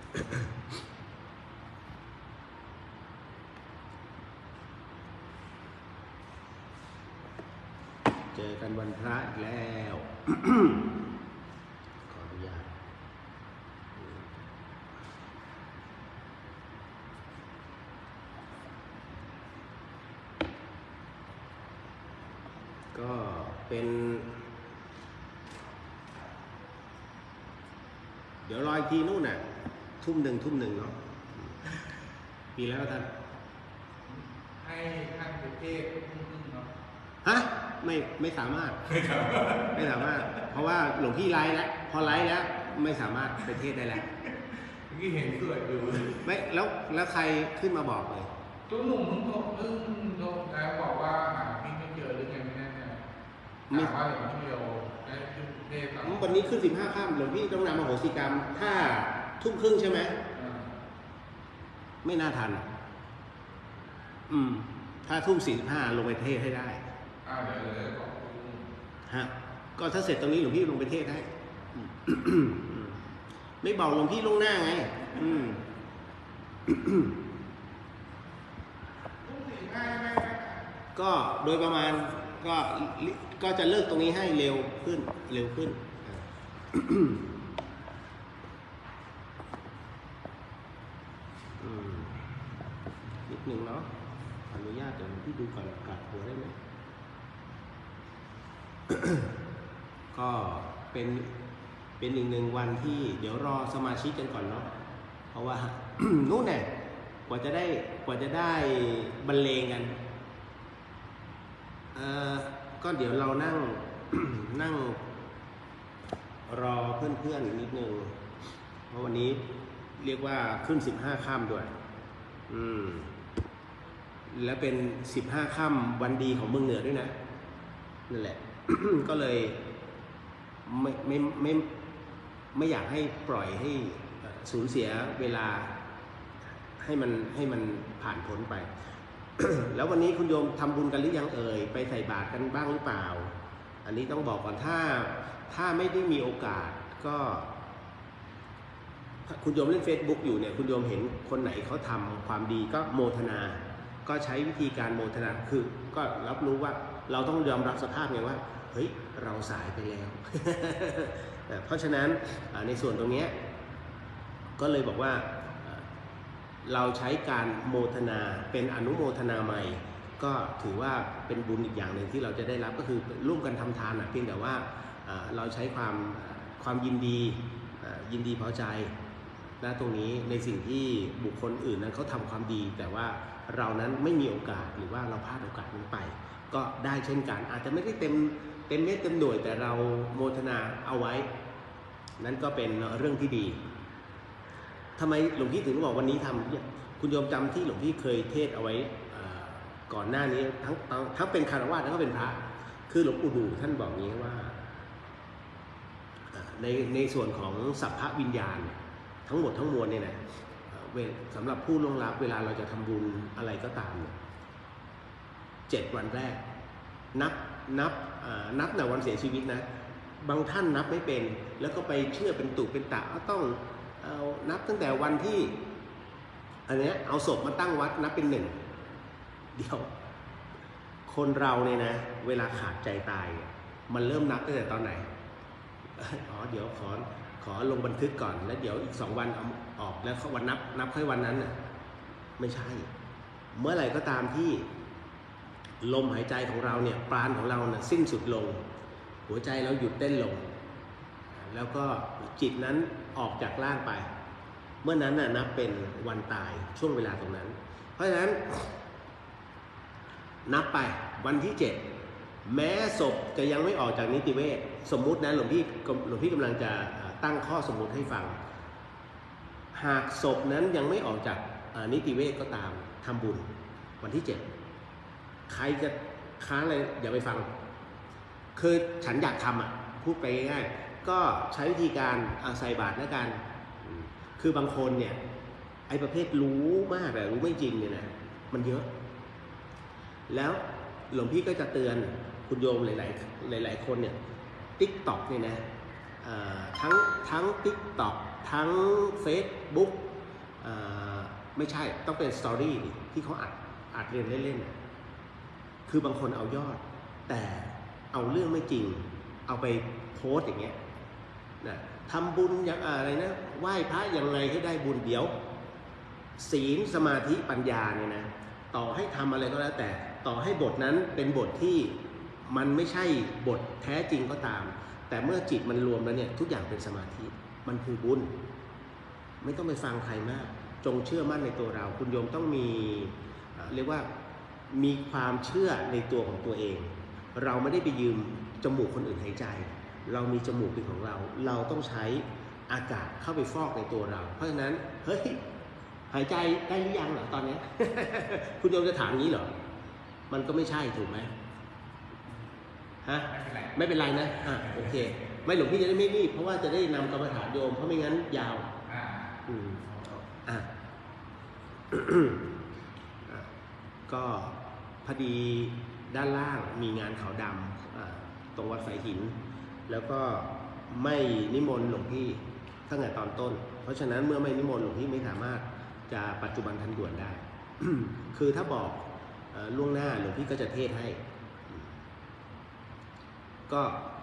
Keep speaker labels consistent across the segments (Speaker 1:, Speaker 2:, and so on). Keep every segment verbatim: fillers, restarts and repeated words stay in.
Speaker 1: เจอกันวันพระอีกแล้วขออนุญาตก็เป็นเดี๋ยวรออีกทีนู่นน่ะทุ่มหนึ่งทุ่มหนึ่งเนาะปีแล้วท่าน
Speaker 2: ให้ท่านประเทศเนาะ
Speaker 1: ฮะไม่ไม่สามารถไม่สามารถไม่สามารถเพราะว่าหลวงพี่ไลฟ์แล้วพอไลฟ์แล้วไม่สามารถไปเทศได้แล้ว
Speaker 2: เมื่อกี้เห็นสวยอยู่
Speaker 1: ไม่แล้วแล้วใครขึ้นมาบอกเลย
Speaker 2: ตัวหนุ่มมึงบอกเรื่องโดนแล้วบอกว่าหาพี่ไม่เจอหรือไงไม่แน่ใจถามว่าหลวงพี่โยได้ขึ้นเทศ
Speaker 1: วันนี้ขึ้นสิบห้าค่ำหลวงพี่ต้องนำมโหสิกรรมถ้าทุ่มครึ่งใช่ไหมไม่น่าทันอืมถ้าทุ่มสี่สิบห้าลงไปเทศให้ได้
Speaker 2: อ่าเดี๋ยวเดี๋ยวบอก
Speaker 1: ฮะก็ถ้าเสร็จตรงนี้หลวงพี่ลงไปเทศให้ไม่บอกหลวงพี่ลงหน้าไงอืมก็โดยประมาณก็ก็จะเลิกตรงนี้ให้เร็วขึ้นเร็วขึ้นนิดหนึ่งเนาะอนุญาตเดี๋ยวพี่ดูก่อนกัดหัวได้ไหมก็เป็นเป็นอีกหนึ่งวันที่เดี๋ยวรอสมาชิกกันก่อนเนาะเพราะว่านู่นแน่กว่าจะได้กว่าจะได้บรรเลงกันเอ่อก็เดี๋ยวเรานั่ง นั่งรอเพื่อนๆนิดนึงเพราะวันนี้เรียกว่าขึ้นสิบห้าค่ำด้วยอืมและเป็นสิบห้าค่ำวันดีของเมืองเหนือด้วยนะนั่นแหละ ก็เลยไม่ไม่ไม่ไม่อยากให้ปล่อยให้สูญเสียเวลาให้มันให้มันผ่านพ้นไป แล้ววันนี้คุณโยมทำบุญกันหรือยังเอ่ยไปใส่บาตรกันบ้างหรือเปล่าอันนี้ต้องบอกก่อนถ้าถ้าไม่ได้มีโอกาสก็คุณโยมเล่น Facebook อยู่เนี่ยคุณโยมเห็นคนไหนเขาทำความดีก็โมทนาก็ใช้วิธีการโมทนาคือก็รับรู้ว่าเราต้องยอมรับสภาพไงว่าเฮ้ยเราสายไปแล้ว เพราะฉะนั้นในส่วนตรงนี้ก็เลยบอกว่าเราใช้การโมทนาเป็นอนุโมทนาใหม่ก็ถือว่าเป็นบุญอีกอย่างหนึ่งที่เราจะได้รับก็คือร่วมกันทำทานเพียงแต่ว่าเราใช้ความความยินดียินดีพอใจนะตรงนี้ในสิ่งที่บุคคลอื่นนั้นเขาทำความดีแต่ว่าเรานั้นไม่มีโอกาสหรือว่าเราพลาดโอกาสนั้นไปก็ได้เช่นกันอาจจะไม่ได้เต็มเต็มเม็ดเต็มหน่วยแต่เราโมทนาเอาไว้นั่นก็เป็นเรื่องที่ดีทำไมหลวงพี่ถึงบอกวันนี้ทำคุณโยมจำที่หลวงพี่เคยเทศเอาไว้ก่อนหน้านี้ทั้งทั้งเป็นคฤหัสถ์แล้วก็เป็นพระคือหลวงปู่ดูท่านบอกงี้ว่าในในส่วนของสัพพะวิญญาณทั้งหมดทั้งมวลเนี่ยนะสำหรับผู้ล่วงลับเวลาเราจะทำบุญอะไรก็ตามเจ็ดวันแรกนับนับนับแต่วันเสียชีวิตนะบางท่านนับไม่เป็นแล้วก็ไปเชื่อเป็นตุเป็นตะต้องเอานับตั้งแต่วันที่อันนี้เอาศพมาตั้งวัดนับเป็นหนึ่งเดี๋ยวคนเราเนี่ยนะเวลาขาดใจตายมันเริ่มนับตั้งแต่ตอนไหนอ๋อเดี๋ยวขอขอลงบันทึกก่อนแล้วเดี๋ยวอีกสองวันเอาออกแล้ววันนับนับค่อยวันนั้นน่ะไม่ใช่เมื่อไหร่ก็ตามที่ลมหายใจของเราเนี่ยปราณของเราเนี่ยสิ้นสุดลงหัวใจเราหยุดเต้นลงแล้วก็จิตนั้นออกจากร่างไปเมื่อนั้นน่ะนับเป็นวันตายช่วงเวลาตรงนั้นเพราะฉะนั้นนับไปวันที่เจ็ดแม้ศพจะยังไม่ออกจากนิติเวชสมมุตินะหลวงพี่หลวงพี่กำลังจะตั้งข้อสมมุติให้ฟังหากศพนั้นยังไม่ออกจากนิติเวชก็ตามทำบุญวันที่เจ็ดใครจะค้านอะไรอย่าไปฟังคือฉันอยากทำอ่ะพูดไปง่ายๆก็ใช้วิธีการใส่บาตรแล้วกันคือบางคนเนี่ยไอ้ประเภทรู้มากแต่รู้ไม่จริงเนี่ยนะมันเยอะแล้วหลวงพี่ก็จะเตือนคุณโยมหลายๆหลายๆคนเนี่ย ติ๊กต็อก เนี่ยนะทั้งทั้ง ติ๊กต็อกทั้ง Facebook อ่าไม่ใช่ต้องเป็นสตอรี่ที่เขาอัดอัดเรียนเล่นๆคือบางคนเอายอดแต่เอาเรื่องไม่จริงเอาไปโพสต์อย่างเงี้ยนะทำบุญอย่างอะไรนะไหว้พระอย่างไรให้ได้บุญเดี๋ยวศีลสมาธิปัญญาเนี่ยนะต่อให้ทำอะไรก็แล้วแต่ต่อให้บทนั้นเป็นบทที่มันไม่ใช่บทแท้จริงก็ตามแต่เมื่อจิตมันรวมแล้วเนี่ยทุกอย่างเป็นสมาธิมันคือบุญไม่ต้องไปฟังใครมากจงเชื่อมั่นในตัวเราคุณโยมต้องมีเรียกว่ามีความเชื่อในตัวของตัวเองเราไม่ได้ไปยืมจมูกคนอื่นหายใจเรามีจมูกเป็นของเราเราต้องใช้อากาศเข้าไปฟอกในตัวเราเพราะฉะนั้นเฮ้ยหายใจได้หรือยังเหรอตอนนี้ คุณโยมจะถามงี้เหรอมันก็ไม่ใช่ถูกไหมฮะไม่เป็นไรนะอ่ะโอเคไม่หลวงพี่จะได้ไม่รีบเพราะว่าจะได้นำกรรมฐานโยมเพราะไม่งั้นยาวอืมอ่ะ ก็พอดีด้านล่างมีงานขาวดำตรงวัดสายหินแล้วก็ไม่นิมนต์หลวงพี่ตั้งแต่ตอนต้นเพราะฉะนั้นเมื่อไม่นิมนต์หลวงพี่ไม่สามารถจะปัจจุบันทันด่วนได้ คือถ้าบอกล่วงหน้าหลวงพี่ก็จะเทศให้ก็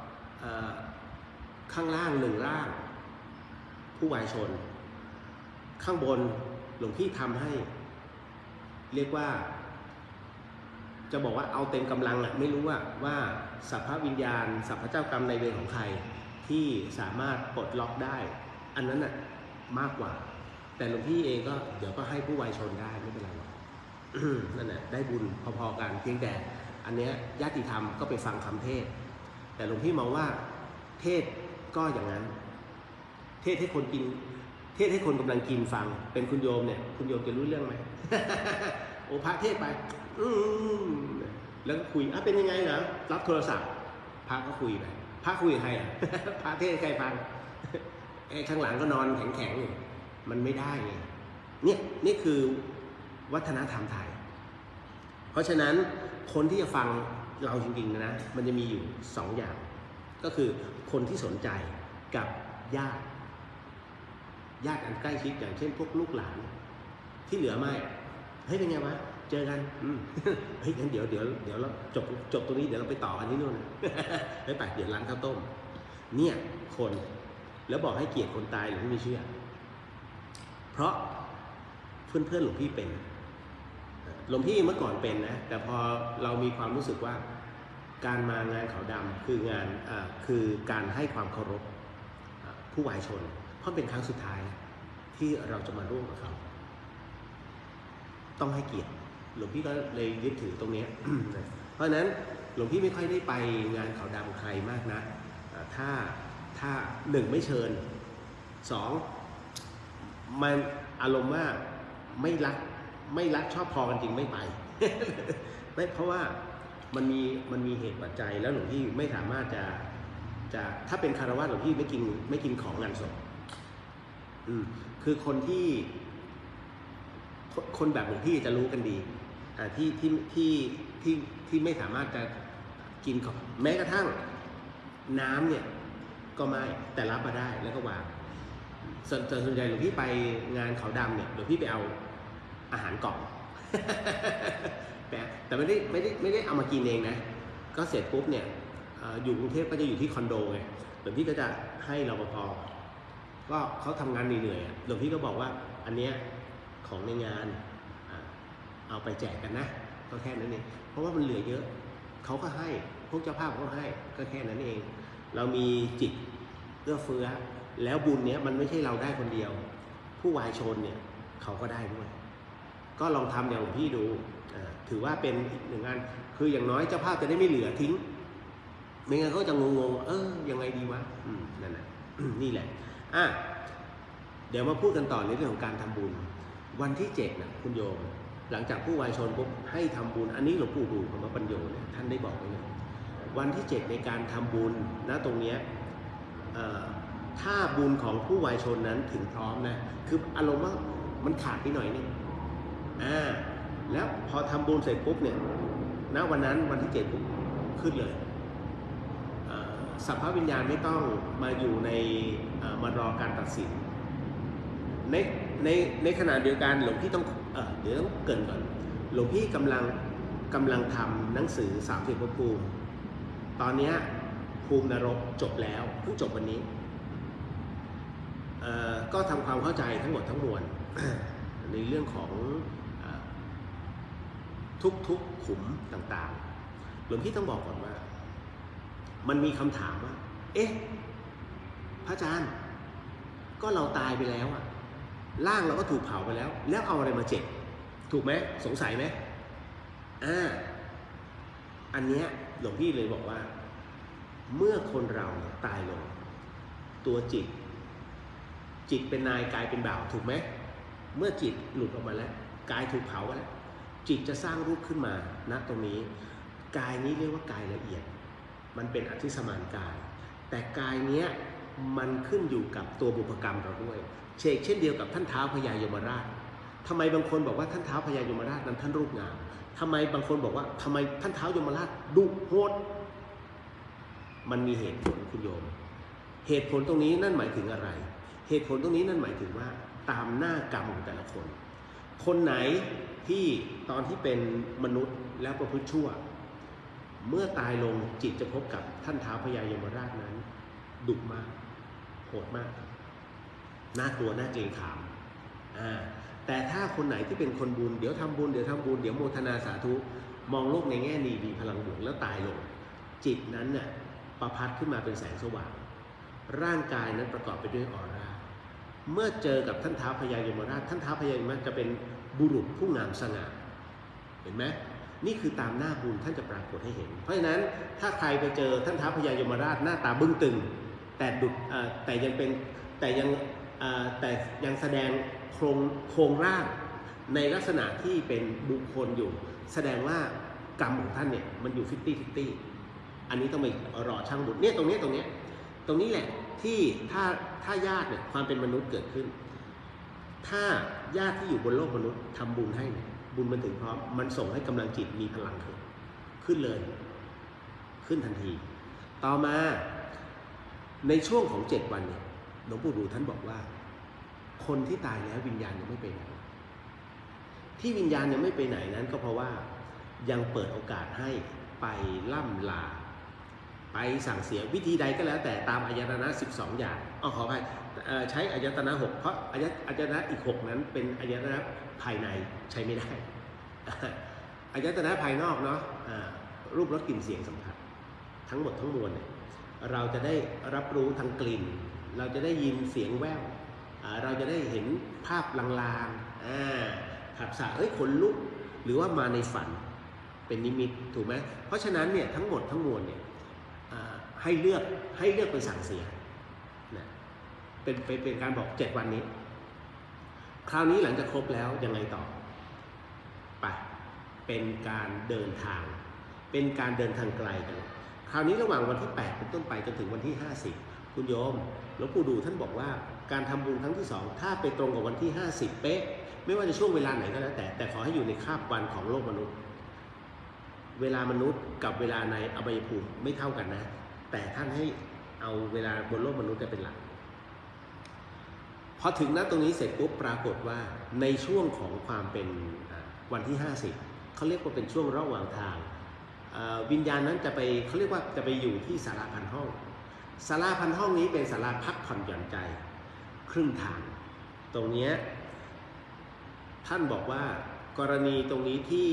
Speaker 1: ข้างล่างหนึ่งร่างผู้วายชนข้างบนหลวงพี่ทำให้เรียกว่าจะบอกว่าเอาเต็มกำลังอ่ะไม่รู้ว่าว่าสัพพวิญญาณสัพพเจ้ากรรมในเวรของใครที่สามารถปลดล็อกได้อันนั้นน่ะมากกว่าแต่หลวงพี่เองก็เดี๋ยวก็ให้ผู้วายชนได้ไม่เป็นไรหรอก นั่นแหละได้บุญพอๆกันเพียงแต่อันเนี้ยญาติธรรมก็ไปฟังคำเทศแต่หลวงพี่มองว่าเทศก็อย่างนั้นเทศให้คนกินเทศให้คนกำลังกินฟังเป็นคุณโยมเนี่ยคุณโยมจะรู้เรื่องไหม โอพระเทศไปอืมแล้วก็คุยอ่ะเป็นยังไงเหรอรับโทรศัพท์พระก็คุยไปพระคุยกับใครอ่ะ พระเทศใครฟัง ไอ้ข้างหลังก็นอนแข็งๆอยู่มันไม่ได้ไงเนี่ยนี่คือวัฒนธรรมไทยเพราะฉะนั้นคนที่จะฟังเราจริงๆนะมันจะมีอยู่สองอย่างก็คือคนที่สนใจกับญาติญาติอันใกล้ชิดอย่างเช่นพวกลูกหลานที่เหลือไม่เฮ้ยเป็นไงวะเจอกันอืม เฮ้ยงั้นเดี๋ยวเดี๋ยวเดี๋ยวเราจบจบตรงนี้เดี๋ยวเราไปต่อกันที่นู่น เฮ้ยไปเดี๋ยวร้านข้าวต้มเนี่ยคนแล้วบอกให้เกียรติคนตายหรือไม่เชื่อเพราะเพื่อนเพื่อนหลวงพี่เป็นหลวงพี่เมื่อก่อนเป็นนะแต่พอเรามีความรู้สึกว่าการมางานขาวดำคืองานอ่าคือการให้ความเคารพผู้วายชนเพราะเป็นครั้งสุดท้ายที่เราจะมาร่วมกับเขาต้องให้เกียรติหลวงพี่ก็เลยยึดถือตรงนี้ เพราะฉะนั้นหลวงพี่ไม่ค่อยได้ไปงานขาวดำใครมากนะถ้าถ้าหนึ่งไม่เชิญสองมันอารมณ์ว่าไม่รักไม่รักชอบพอกันจริงไม่ไป ไม่เพราะว่ามันมีมันมีเหตุปัจจัยแล้วหลวงพี่ไม่สามารถจะจะถ้าเป็นคารวะหลวงพี่ไม่กินไม่กินของงานศพอืมคือคนที่คนแบบหลวงพี่จะรู้กันดีอ่าที่ที่ที่ที่ที่ไม่สามารถจะกินของแม้กระทั่งน้ำเนี่ยก็ไม่แต่รับมาได้แล้วก็วางส่วนส่วนใหญ่หลวงพี่ไปงานเขาดำเนี่ยหลวงพี่ไปเอาอาหารกล่อง แต่แต่ไม่ได้ไม่ได้ไม่ได้เอามากินเองนะก็เสร็จปุ๊บเนี่ยอยู่กรุงเทพก็จะอยู่ที่คอนโดไงหลวงพี่ก็จะให้รปภก็เขาทำงานเหนื่อยๆหลวงพี่ก็บอกว่าอันเนี้ยของในงานเอาไปแจกกันนะก็แค่นั้นเองเพราะว่ามันเหลือเยอะเขาก็ให้พวกเจ้าภาพเขาให้ก็แค่นั้นเองเรามีจิตเอื้อเฟื้อแล้วบุญเนี้ยมันไม่ใช่เราได้คนเดียวผู้วายชนเนี่ยเขาก็ได้ด้วยก็ลองทำอย่างหลวงพี่ดูถือว่าเป็นอีกหนึ่งงานคืออย่างน้อยเจ้าภาพจะได้ไม่เหลือทิ้งไม่งั้นเขาจะงงๆเออยังไงดีวะอืมนั่นแหละ นี่แหละอ่ะเดี๋ยวมาพูดกันต่อในเรื่องของการทำบุญวันที่เจ็ดนะคุณโยมหลังจากผู้วายชนปุ๊บให้ทำบุญอันนี้หลวงปู่ดูของพระปัญโยเนี่ยท่านได้บอกไว้เลยวันที่เจ็ดในการทำบุญนะตรงเนี้ยถ้าบุญของผู้วายชนนั้นถึงพร้อมนะคืออารมณ์ว่ามันขาดไปหน่อยนึงอ่าแล้วพอทำบุญเสร็จปุ๊บเนี่ยณวันนั้นวันที่เจ็ดปุ๊บขึ้นเลยสัพพวิญญาณไม่ต้องมาอยู่ในมารอการตัดสินในในในขณะเดียวกันหลวงพี่ต้องเออเดี๋ยวต้องเกริ่นก่อนหลวงพี่กำลังกำลังทำหนังสือสามสิบภพภูมิตอนนี้ภูมินรกจบแล้วเพิ่งจบวันนี้เอ่อก็ทำความเข้าใจทั้งหมดทั้งมวล ในเรื่องของทุกๆขุมต่างๆหลวงพี่ต้องบอกก่อนว่ามันมีคำถามว่าเอ๊ะพระอาจารย์ก็เราตายไปแล้วอะร่างเราก็ถูกเผาไปแล้วแล้วเอาอะไรมาเจ็บถูกไหมสงสัยไหมอ่าอันเนี้ยหลวงพี่เลยบอกว่าเมื่อคนเราตายลงตัวจิตจิตเป็นนายกายเป็นบ่าวถูกไหมเมื่อจิตหลุดออกมาแล้วกายถูกเผาไปแล้วจิตจะสร้างรูปขึ้นมาณตรงนี้กายนี้เรียกว่ากายละเอียดมันเป็นอธิสมานกายแต่กายเนี้ยมันขึ้นอยู่กับตัวบุพกรรมเราด้วยเช่นเช่นเดียวกับท่านท้าวพญายมราชทำไมบางคนบอกว่าท่านท้าวพญายมราชนั้นท่านรูปงามทำไมบางคนบอกว่าทำไมท่านท้าวยมราชดุโหดมันมีเหตุผลคุณโยมเหตุผลตรงนี้นั่นหมายถึงอะไรเหตุผลตรงนี้นั่นหมายถึงว่าตามหน้ากรรมของแต่ละคนคนไหนที่ตอนที่เป็นมนุษย์แล้วประพฤติชั่วเมื่อตายลงจิตจะพบกับท่านท้าวพญายมราชนั้นดุมากโหดมากน่ากลัวน่าเกรงขามอ่าแต่ถ้าคนไหนที่เป็นคนบุญเดี๋ยวทำบุญเดี๋ยวทำบุญเดี๋ยวโมทนาสาธุมองโลกในแง่ดีมีพลังบวกแล้วตายลงจิตนั้นน่ะประพัดขึ้นมาเป็นแสงสว่างร่างกายนั้นประกอบไปด้วยออร่าเมื่อเจอกับท่านท้าวพญายมราชท่านท้าวพญายมราชจะเป็นบุรุษผู้งามสง่าเห็นไหมนี่คือตามหน้าบุญท่านจะปรากฏให้เห็นเพราะฉะนั้นถ้าใครไปเจอท่านท้าวพญายมราชหน้าตาบึ้งตึงแต่ดุจแต่ยังเป็นแต่ยังแต่ยังแสดงโครงโครงร่างในลักษณะที่เป็นบุคคลอยู่แสดงว่ากรรมของท่านเนี่ยมันอยู่ฟิฟตี้ฟิฟตี้อันนี้ต้องไปรอช่างบุญเนี่ยตรงนี้ตรงนี้ตรงนี้แหละที่ถ้าถ้าญาติเนี่ยความเป็นมนุษย์เกิดขึ้นถ้าญาติที่อยู่บนโลกมนุษย์ทำบุญให้เนี่ยบุญมันถึงพร้อมมันส่งให้กำลังจิตมีพลังขึ้นขึ้นเลยขึ้นทันทีต่อมาในช่วงของเจ็ดวันเนี่ยหลวงปู่ดูท่านบอกว่าคนที่ตายแล้ววิญญาณยังไม่ไปไหนที่วิญญาณยังไม่ไปไหนนั้นก็เพราะว่ายังเปิดโอกาสให้ไปล่ำลาไปสั่งเสียวิธีใดก็แล้วแต่ตามอายตนะสิบสองอย่างอ๋อขออภัยใช้อายตนะหกเพราะอายตนะอีกหกนั้นเป็นอายตนะภายในใช้ไม่ได้อายตนะภายนอกเนาะรูปรสกลิ่นเสียงสัมผัสทั้งหมดทั้งมวลเนี่ยเราจะได้รับรู้ทางกลิ่นเราจะได้ยินเสียงแว่วเราจะได้เห็นภาพลางๆผัสสะเอ้ยขนลุกหรือว่ามาในฝันเป็นนิมิตถูกไหมเพราะฉะนั้นเนี่ยทั้งหมดทั้งมวลเนี่ยให้เลือกให้เลือกไปสั่งเสียนะเป็นเป็นการบอกเจ็ดวันนี้คราวนี้หลังจากครบแล้วยังไงต่อไปเป็นการเดินทางเป็นการเดินทางไกลกันคราวนี้ระหว่างวันที่แปดเป็นต้นไปจนถึงวันที่ห้าสิบคุณโยมหลวงปู่ดูท่านบอกว่าการทำบุญครั้งที่สองถ้าไปตรงกับวันที่ห้าสิบเป๊ะไม่ว่าจะช่วงเวลาไหนก็แล้วแต่แต่ขอให้อยู่ในคาบวันของโลกมนุษย์เวลามนุษย์กับเวลาในอบายภูมิไม่เท่ากันนะแต่ท่านให้เอาเวลาบนโลกมนุษย์เป็นหลักพอถึงณตรงนี้เสร็จปุ๊บปรากฏว่าในช่วงของความเป็นวันที่ห้าสิบเขาเรียกว่าเป็นช่วงระหว่างทางวิญญาณนั้นจะไปเขาเรียกว่าจะไปอยู่ที่ศาลาพันห้องศาลาพันห้องนี้เป็นศาลาพักผ่อนหย่อนใจครึ่งทางตรงนี้ท่านบอกว่ากรณีตรงนี้ที่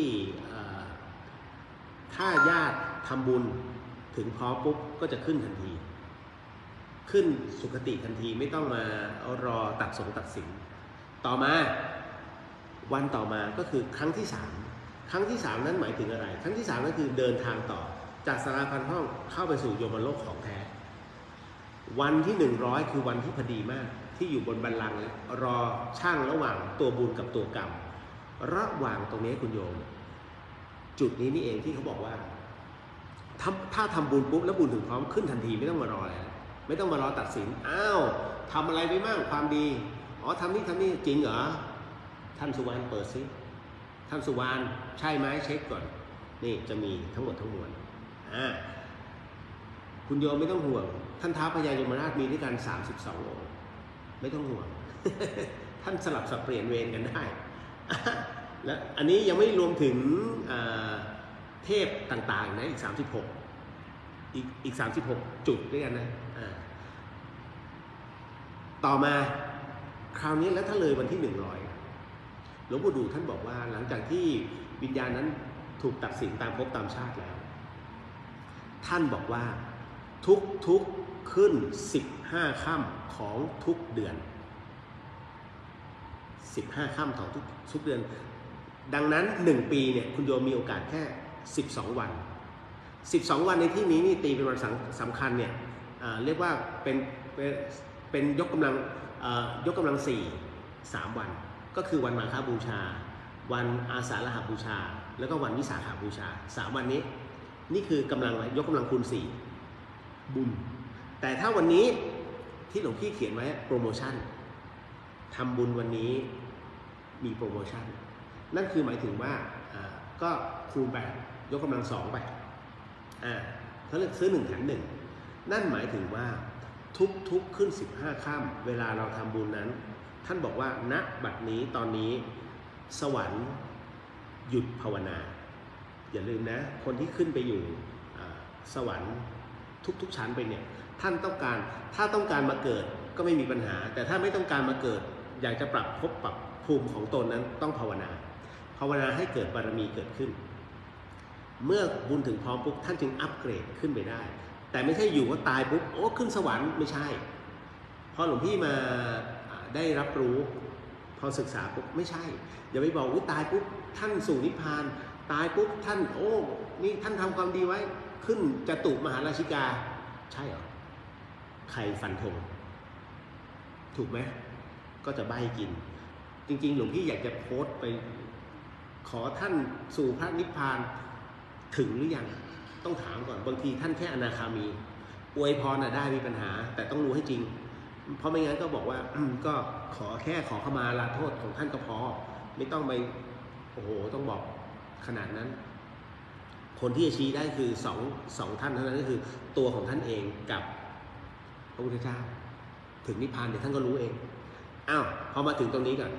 Speaker 1: ถ้าญาติทำบุญถึงพร้อมปุ๊บก็จะขึ้นทันทีขึ้นสุคติทันทีไม่ต้องมารอตัดสงตัดสินต่อมาวันต่อมาก็คือครั้งที่สามครั้งที่สามนั้นหมายถึงอะไรครั้งที่สามก็คือเดินทางต่อจากศาลาพันห้องเข้าไปสู่ยมโลกของแท้วันที่หนึ่งร้อยคือวันที่พอดีมากที่อยู่บนบัลลังก์และรอช่างระหว่างตัวบุญกับตัวกรรมระหว่างตรงนี้คุณโยมจุดนี้นี่เองที่เขาบอกว่าถ้าทำบุญปุ๊บแล้วบุญถึงพร้อมขึ้นทันทีไม่ต้องมารออะไรไม่ต้องมารอตัดสินอ้าวทำอะไรไปบ้างความดีอ๋อทำนี่ทำนี่จริงเหรอท่านสุวรรณเปิดซิท่านสุวรรณใช่ไหมเช็คก่อนนี่จะมีทั้งหมดทั้งมวลอ่าคุณโยมไม่ต้องห่วงท่านท้าวพญายมราชมีด้วยกันสามสิบสององค์ไม่ต้องห่วงท่านสลับสับเปลี่ยนเวรกันได้ และอันนี้ยังไม่รวมถึงเทพต่างๆนะอีกสามสิบหกอีกอีกสามสิบหกจุดด้วยกันนะต่อมาคราวนี้แล้วถ้าเลยวันที่หนึ่งร้อยหลวงปู่ดูท่านบอกว่าหลังจากที่วิญญาณนั้นถูกตัดสินตามภพตามชาติแล้วท่านบอกว่าทุกทุกขึ้นสิบห้าค่ำของทุกเดือนสิบห้าค่ำของทุกทุกเดือนดังนั้นหนึ่งปีเนี่ยคุณโยมมีโอกาสแค่สิบสองวันสิบสองวันในที่นี้นี่ตีเป็นวันสำคัญเนี่ยเรียกว่าเป็นเป็นยกกำลังยกกำลังสี่สามวันก็คือวันมาฆบูชาวันอาสาฬหบูชาแล้วก็วันวิสาขบูชาสามวันนี้นี่คือกำลังยกกำลังคูณสี่บุญแต่ถ้าวันนี้ที่หลวงพี่เขียนไว้โปรโมชั่นทำบุญวันนี้มีโปรโมชั่นนั่นคือหมายถึงว่าก็คูณไปยกกำลังสองไปอ่าเขาเรียกซื้อหนึ่งแถมหนึ่งนั่นหมายถึงว่าทุกทุกขึ้นสิบห้าค่ำเวลาเราทำบุญนั้นท่านบอกว่าณบัดนี้ตอนนี้สวรรค์หยุดภาวนาอย่าลืมนะคนที่ขึ้นไปอยู่สวรรค์ทุกๆชั้นไปเนี่ยท่านต้องการถ้าต้องการมาเกิดก็ไม่มีปัญหาแต่ถ้าไม่ต้องการมาเกิดอยากจะปรับภพปรับภูมิของตนนั้นต้องภาวนาภาวนาให้เกิดบารมีเกิดขึ้นเมื่อบุญถึงพร้อมปุ๊บท่านจึงอัปเกรดขึ้นไปได้แต่ไม่ใช่อยู่ว่าตายปุ๊บโอ้ขึ้นสวรรค์ไม่ใช่พอหลวงพี่มาได้รับรู้พอศึกษาปุ๊บไม่ใช่อย่าไปบอกว่าตายปุ๊บท่านสู่นิพพานตายปุ๊บท่านโอ้นี่ท่านทำความดีไว้ขึ้นจตุมหาราชิกาใช่เหรอใครฟันธงถูกไหมก็จะใบ้กินจริงๆหลวงพี่อยากจะโพสต์ไปขอท่านสู่พระนิพพานถึงหรือยังต้องถามก่อนบางทีท่านแค่อนาคามีอวยพรน่ะได้มีปัญหาแต่ต้องรู้ให้จริงเพราะไม่งั้นก็บอกว่า ก็ขอแค่ขอขมาลาโทษของท่านก็พอไม่ต้องไปโอ้โหต้องบอกขนาดนั้นคนที่จะชี้ได้คือสองสองท่านเท่านั้นก็คือตัวของท่านเองกับพระพุทธเจ้าถึงนิพพานเดี๋ยวท่านก็รู้เองอ้าวพอมาถึงตรงนี้ก่อน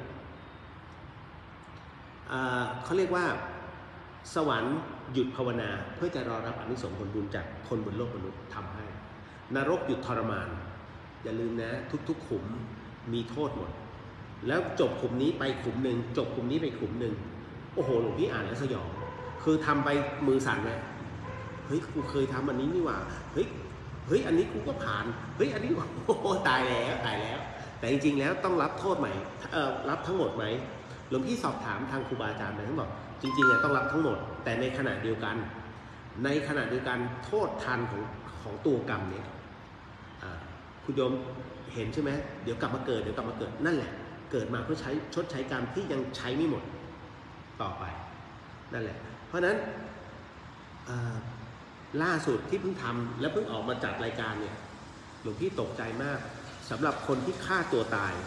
Speaker 1: เขาเรียกว่าสวรรค์หยุดภาวนาเพื่อจะรอรับอานิสงส์ผลบุญจากคนบนโลกมนุษย์ทำให้นรกหยุดทรมานอย่าลืมนะทุกๆขุมมีโทษหมดแล้วจบขุมนี้ไปขุมหนึ่งจบขุมนี้ไปขุมหนึ่งโอ้โหหลวงพี่อ่านแล้วสยองคือทำไปมือสั่นเลยเฮ้ยกูเคยทำอันนี้นี่หว่าเฮ้ยเฮ้ยอันนี้กูก็ผ่านเฮ้ยอันนี้โอ้โหตายแล้วตายแล้วแต่จริงๆแล้วต้องรับโทษไหมเอ่อรับทั้งหมดไหมหลวงพี่สอบถามทางครูบาอาจารย์ไปท่านบอกจริงๆเนี่ยต้องรับทั้งหมดแต่ในขณะเดียวกันในขณะเดียวกันโทษทันของของตัวกรรมเนี่ยคุณโยมเห็นใช่ไหมเดี๋ยวกลับมาเกิดเดี๋ยวกลับมาเกิดนั่นแหละเกิดมาเพื่อใช้ชดใช้กรรมที่ยังใช้ไม่หมดต่อไปนั่นแหละเพราะฉะนั้นล่าสุดที่เพิ่งทำและเพิ่งออกมาจัดรายการเนี่ยหลวงพี่ตกใจมากสำหรับคนที่ฆ่าตัวตาย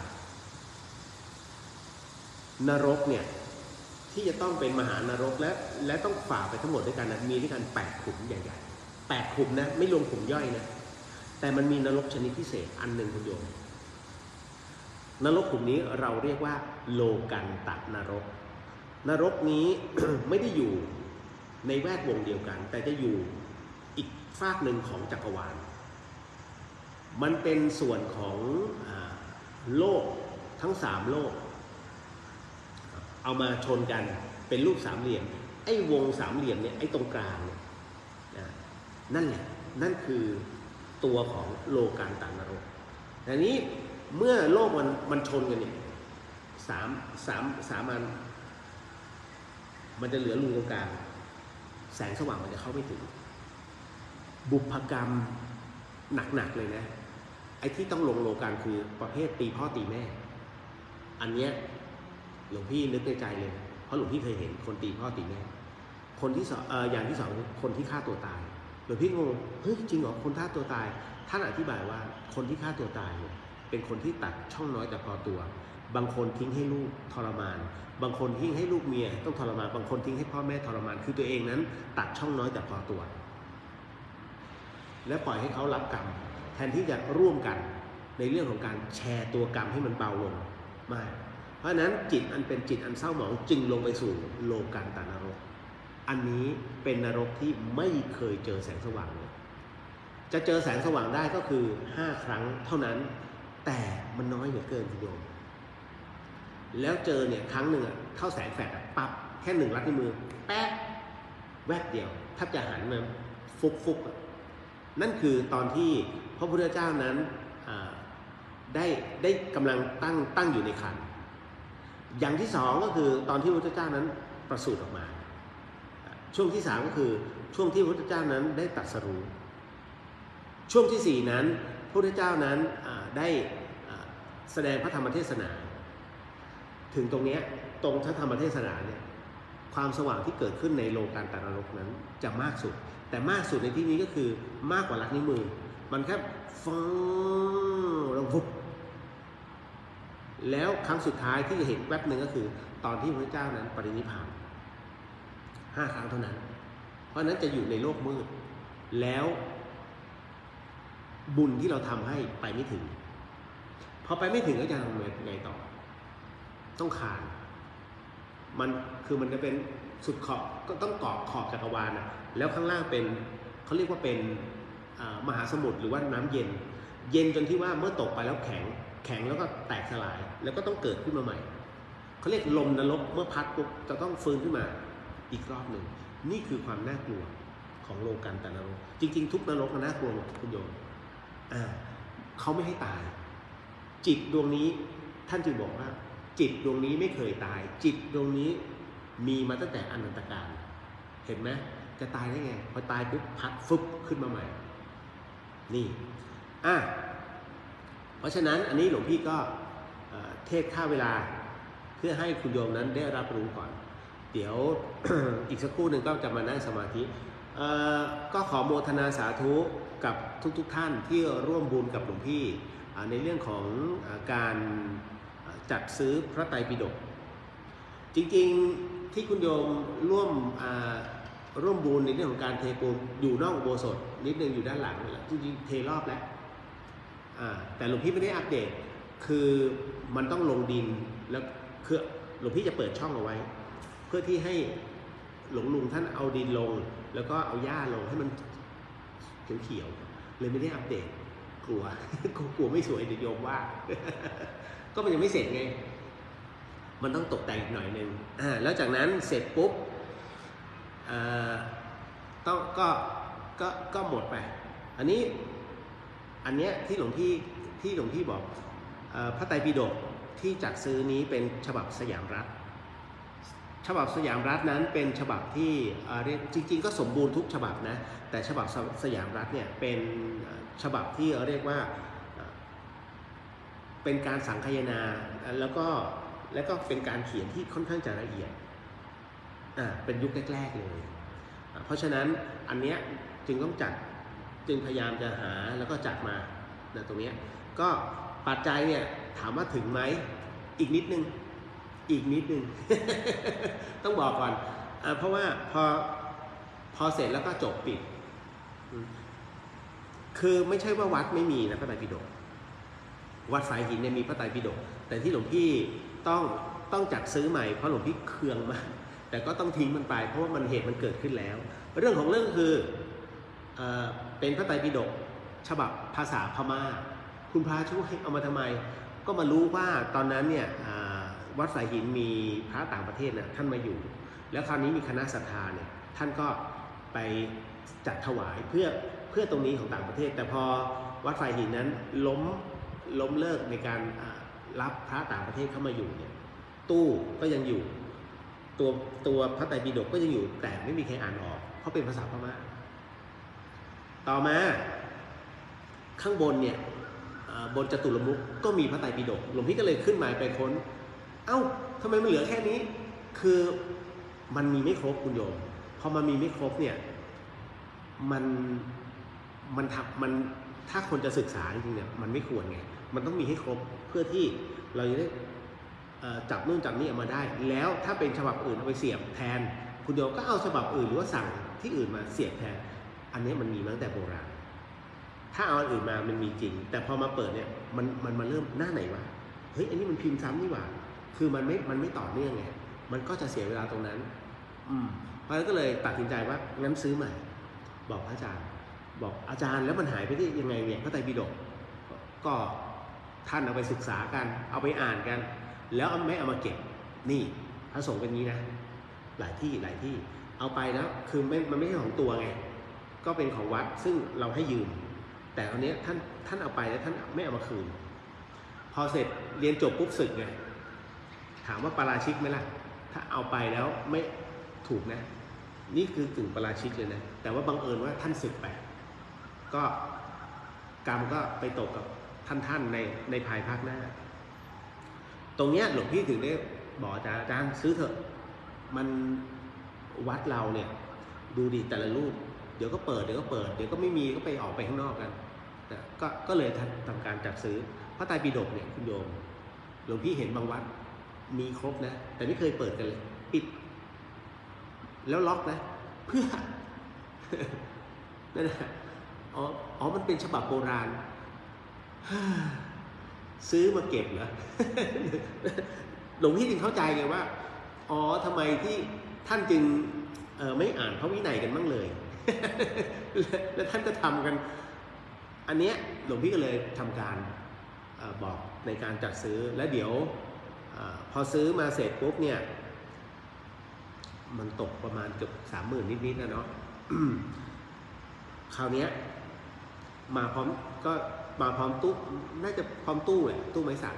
Speaker 1: นรกเนี่ยที่จะต้องเป็นมหานรกและและต้องฝ่าไปทั้งหมดด้วยกันนะมีด้วยกันแปดขุมใหญ่ๆแปดขุมนะไม่รวมขุมย่อยนะแต่มันมีนรกชนิดพิเศษอันหนึ่งคุณโยมนรกขุมนี้เราเรียกว่าโลกันตนรกนรกนี้ ไม่ได้อยู่ในแวดวงเดียวกันแต่จะอยู่อีกฝากหนึ่งของจักรวาลมันเป็นส่วนของโลกทั้งสามโลกเอามาชนกันเป็นรูปสามเหลี่ยมไอ้วงสามเหลี่ยมเนี่ยไอ้ตรงกลางเนี่ยนั่นแหละนั่นคือตัวของโลกันตนรกแต่นี้เมื่อโลกมันมันชนกันเนี่ยสามสามสามันมันจะเหลือรูตรงกลางแสงสว่างมันจะเข้าไม่ถึงบุพกรรมหนักๆเลยนะไอ้ที่ต้องลงโลกันคือประเภทตีพ่อตีแม่อันเนี้ยหลวงพี่นึกในใจเลยเพราะหลวงพี่เคยเห็นคนตีพ่อตีแม่คนที่สองเอ่ออย่างที่สองคนที่ฆ่าตัวตายหลวงพี่งงเฮ้ยจริงเหรอคนฆ่าตัวตายท่านอธิบายว่าคนที่ฆ่าตัวตายเนี่ยเป็นคนที่ตัดช่องน้อยแต่พอตัวบางคนทิ้งให้ลูกทรมานบางคนทิ้งให้ลูกเมียต้องทรมานบางคนทิ้งให้พ่อแม่ทรมานคือตัวเองนั้นตัดช่องน้อยแต่พอตัวและปล่อยให้เขารับกรรมแทนที่จะร่วมกันในเรื่องของการแชร์ตัวกรรมให้มันเบาลงไม่เพราะฉะนั้นจิตอันเป็นจิตอันเศร้าหมองจึงลงไปสู่โลกันตนรกอันนี้เป็นนรกที่ไม่เคยเจอแสงสว่างเลยจะเจอแสงสว่างได้ก็คือห้าครั้งเท่านั้นแต่มันน้อยเหลือเกินคุณโยมแล้วเจอเนี่ยครั้งหนึ่งอะเท่าแสงแฟลชปั๊บแค่หนึ่งลัดในมือแป๊ะแวบเดียวถ้าจะหันมาฟุกฟุกนั่นคือตอนที่พระพุทธเจ้านั้นได้ได้กำลังตั้งตั้งอยู่ในขันอย่างที่สองก็คือตอนที่พระพุทธเจ้านั้นประสูติออกมาช่วงที่สามก็คือช่วงที่พระพุทธเจ้านั้นได้ตรัสรู้ช่วงที่สี่นั้นพระพุทธเจ้านั้นได้แสดงพระธรรมเทศนาถึงตรงนี้ตรงพระธรรมเทศนาเนี่ยความสว่างที่เกิดขึ้นในโลกันตนรกนั้นจะมากสุดแต่มากสุดในที่นี้ก็คือมากกว่าลักนิ้วมือมันแค่ฟ้าแล้ววุบแล้วครั้งสุดท้ายที่จะเห็นแวบหนึ่งก็คือตอนที่พระเจ้านั้นปรินิพพานห้าครั้งเท่านั้นเพราะนั้นจะอยู่ในโลกมืดแล้วบุญที่เราทำให้ไปไม่ถึงพอไปไม่ถึงก็จะทำไงต่อต้องคานมันคือมันจะเป็นสุดขอบก็ต้องเกาะขอบจักรวาลนะแล้วข้างล่างเป็นเขาเรียกว่าเป็นมหาสมุทรหรือว่าน้ำเย็นเย็นจนที่ว่าเมื่อตกไปแล้วแข็งแข็งแล้วก็แตกสลายแล้วก็ต้องเกิดขึ้นมาใหม่เขาเรียกลมนรกเมื่อพัดปุ๊บจะต้องฟื้นขึ้นมาอีกรอบหนึ่งนี่คือความน่ากลัวของโลกันตนรกจริงๆทุกนรกน่ากลัวหมดคุณโยมอ่าเขาไม่ให้ตายจิตดวงนี้ท่านจึงบอกว่าจิตดวงนี้ไม่เคยตายจิตดวงนี้มีมาตั้งแต่อนันตกาลเห็นไหมจะตายได้ไงพอตายปุ๊บพัดฟึบขึ้นมาใหม่นี่อ่ะเพราะฉะนั้นอันนี้หลวงพี่ก็เทศค่าเวลาเพื่อให้คุณโยมนั้นได้รับรู้ก่อนเดี๋ยว อีกสักครู่หนึ่งก็จะมานั่งสมาธิก็ขอโมทนาสาธุกับทุกๆ ท่านที่ร่วมบุญกับหลวงพี่ในเรื่องของการจัดซื้อพระไตรปิฎกจริงๆที่คุณโยมร่วมร่วมบุญในเรื่องของการเทปูนอยู่นอกอุโบสถนิดนึงอยู่ด้านหลังนี่แหละจริงๆเทรอบแล้วแต่หลวงพี่ไม่ได้อัปเดตคือมันต้องลงดินแล้วคือหลวงพี่จะเปิดช่องเอาไว้เพื่อที่ให้หลวงลุงท่านเอาดินลงแล้วก็เอาหญ้าลงให้มันเขียวๆเลยไม่ได้อัปเดตกลัวกลัวไม่สวยเดี๋ยวโยมว่า ก็มันยังไม่เสร็จไงมันต้องตกแต่งอีกหน่อยนึงอ่าแล้วจากนั้นเสร็จปุ๊บอ่าต้องก็ก็ก็หมดไปอันนี้อันเนี้ยที่หลวงพี่ที่หลวงพี่บอกพระไตรปิฎกที่จัดซื้อนี้เป็นฉบับสยามรัฐฉบับสยามรัฐนั้นเป็นฉบับที่เรียกจริงๆก็สมบูรณ์ทุกฉบับนะแต่ฉบับสยามรัฐเนี่ยเป็นฉบับที่เรียกว่าเป็นการสังคายนาแล้วก็แล้วก็เป็นการเขียนที่ค่อนข้างจะละเอียดอ่าเป็นยุคแรกๆเลยเพราะฉะนั้นอันเนี้ยจึงต้องจัดจึงพยายามจะหาแล้วก็จัดมานะตรงนี้ก็ปัจจัยเนี่ยถามว่าถึงไหมอีกนิดนึงอีกนิดนึง ต้องบอกก่อนอ่าเพราะว่าพอพอเสร็จแล้วก็จบปิดคือไม่ใช่ว่าวัดไม่มีนะพระไตรปิฎกวัดสายหินเนี่ยมีพระไตรปิฎกแต่ที่หลวงพี่ต้องต้องจัดซื้อใหม่เพราะหลวงพี่เคืองมากแต่ก็ต้องทิ้งมันไปเพราะว่ามันเหตุมันเกิดขึ้นแล้วเรื่องของเรื่องคือเอ่อเป็นพระไตรปิฎกฉบับภาษาพม่าคุณพระช่วยเอามาทำไมก็มารู้ว่าตอนนั้นเนี่ยวัดสายหินมีพระต่างประเทศนะท่านมาอยู่แล้วคราวนี้มีคณะศรัทธาเนี่ยท่านก็ไปจัดถวายเพื่อเพื่อตรงนี้ของต่างประเทศแต่พอวัดสายหินนั้นล้มล้มเลิกในการรับพระต่างประเทศเข้ามาอยู่เนี่ยตู้ก็ยังอยู่ตัวตัวพระไตรปิฎกก็ยังอยู่แต่ไม่มีใครอ่านออกเพราะเป็นภาษาพม่าต่อมาข้างบนเนี่ยบนจตุรมุขก็มีพระไตรปิฎกหลวงพี่ก็เลยขึ้นมาไปค้นเอ้าทำไมมันเหลือแค่นี้คือมันมีไม่ครบคุณโยมพอมันมีไม่ครบเนี่ยมันมันทับมันถ้าคนจะศึกษาจริงๆเนี่ยมันไม่ควรไงมันต้องมีให้ครบเพื่อที่เราจะได้จับนู่นจับนี่ออกมาได้แล้วถ้าเป็นฉบับอื่นเอาไปเสียบแทนคุณโยมก็เอาฉบับอื่นหรือว่าสั่งที่อื่นมาเสียบแทนอันนี้มันมีมาตั้งแต่โบราณถ้าเอาอันอื่นมามันมีจริงแต่พอมาเปิดเนี่ยมันมันมาเริ่มหน้าไหนวะเฮ้ยอันนี้มันพิมพ์ซ้ำนี่หว่าคือมันไม่มันไม่ต่อเนื่องไงมันก็จะเสียเวลาตรงนั้นอืมเพราะฉะนั้นก็เลยตัดสินใจว่างั้นซื้อใหม่บอกพระอาจารย์บอกอาจารย์แล้วมันหายไปได้ยังไงเนี่ยพระไตรปิฎกก็ท่านเอาไปศึกษากันเอาไปอ่านกันแล้วไม่เอามาเก็บนี่พระสงฆ์เป็นงี้นะหลายที่หลายที่เอาไปแล้วคือไม่มันไม่ใช่ของตัวไงก็เป็นของวัดซึ่งเราให้ยืมแต่คราวนี้ท่านท่านเอาไปแล้วท่านไม่เอามาคืนพอเสร็จเรียนจบปุ๊บสึกไงถามว่าปาราชิกไหมล่ะถ้าเอาไปแล้วไม่ถูกนะนี่คือกึ่งปาราชิกเลยนะแต่ว่าบังเอิญว่าท่านสึกไปก็กรรมก็ไปตกกับท่านท่านในในภายภาคหน้าตรงเนี้ยหลวงพี่ถึงได้บอกอาจารย์อาจารย์ซื้อเถอะมันวัดเราเนี่ยดูดิแต่ละรูปเดี๋ยวก็เปิดเดี๋ยวก็เปิดเดี๋ยวก็ไม่มีก็ไปออกไปข้างนอกกันนะก็ก็เลยทำการจัดซื้อพระไตรปิฎกเนี่ยคุณโยมหลวงพี่เห็นบางวัดมีครบนะแต่ไม่เคยเปิดกันเลยปิดแล้วล็อกนะเพื่อ นั่นแหละอ๋ออ๋อมันเป็นฉบับโบราณ ซื้อมาเก็บเหรอ หลวงพี่จึงเข้าใจไงว่าอ๋อทำไมที่ท่านจึงเอ่อไม่อ่านพระวินัยกันบ้างเลย แล้วท่านก็ทำกันอันเนี้ยหลวงพี่ก็เลยทำการเอ่อบอกในการจัดซื้อแล้วเดี๋ยวเอ่อพอซื้อมาเสร็จปุ๊บเนี่ยมันตกประมาณเกือบสามหมื่นนิดๆนะเนาะ คราวนี้มาพร้อมก็มาพร้อมตู้น่าจะพร้อมตู้แหละตู้ไม้สัก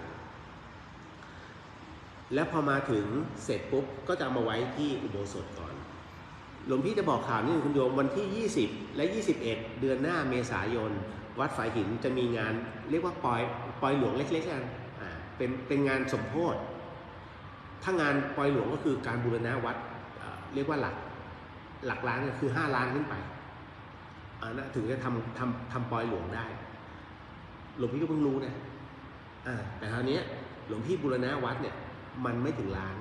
Speaker 1: แล้วพอมาถึงเสร็จปุ๊บก็จะเอามาไว้ที่อุโบสถก่อนหลวงพี่จะบอกข่าวนี่คุณโยมวันที่ยี่สิบและยี่สิบเอ็ดเดือนหน้าเมษายนวัดฝายหินจะมีงานเรียกว่าปอยปอยหลวงเล็กๆกันอ่าเป็นเป็นงานสมโภชถ้างานปอยหลวงก็คือการบูรณะวัดเรียกว่าหลักหลักล้านก็คือห้าล้านขึ้นไปอ่านะถึงจะทำทำทำปอยหลวงได้หลวงพี่ก็เพิ่งรู้นะอ่าแต่คราวนี้หลวงพี่บูรณะวัดเนี่ยมันไม่ถึงล้าน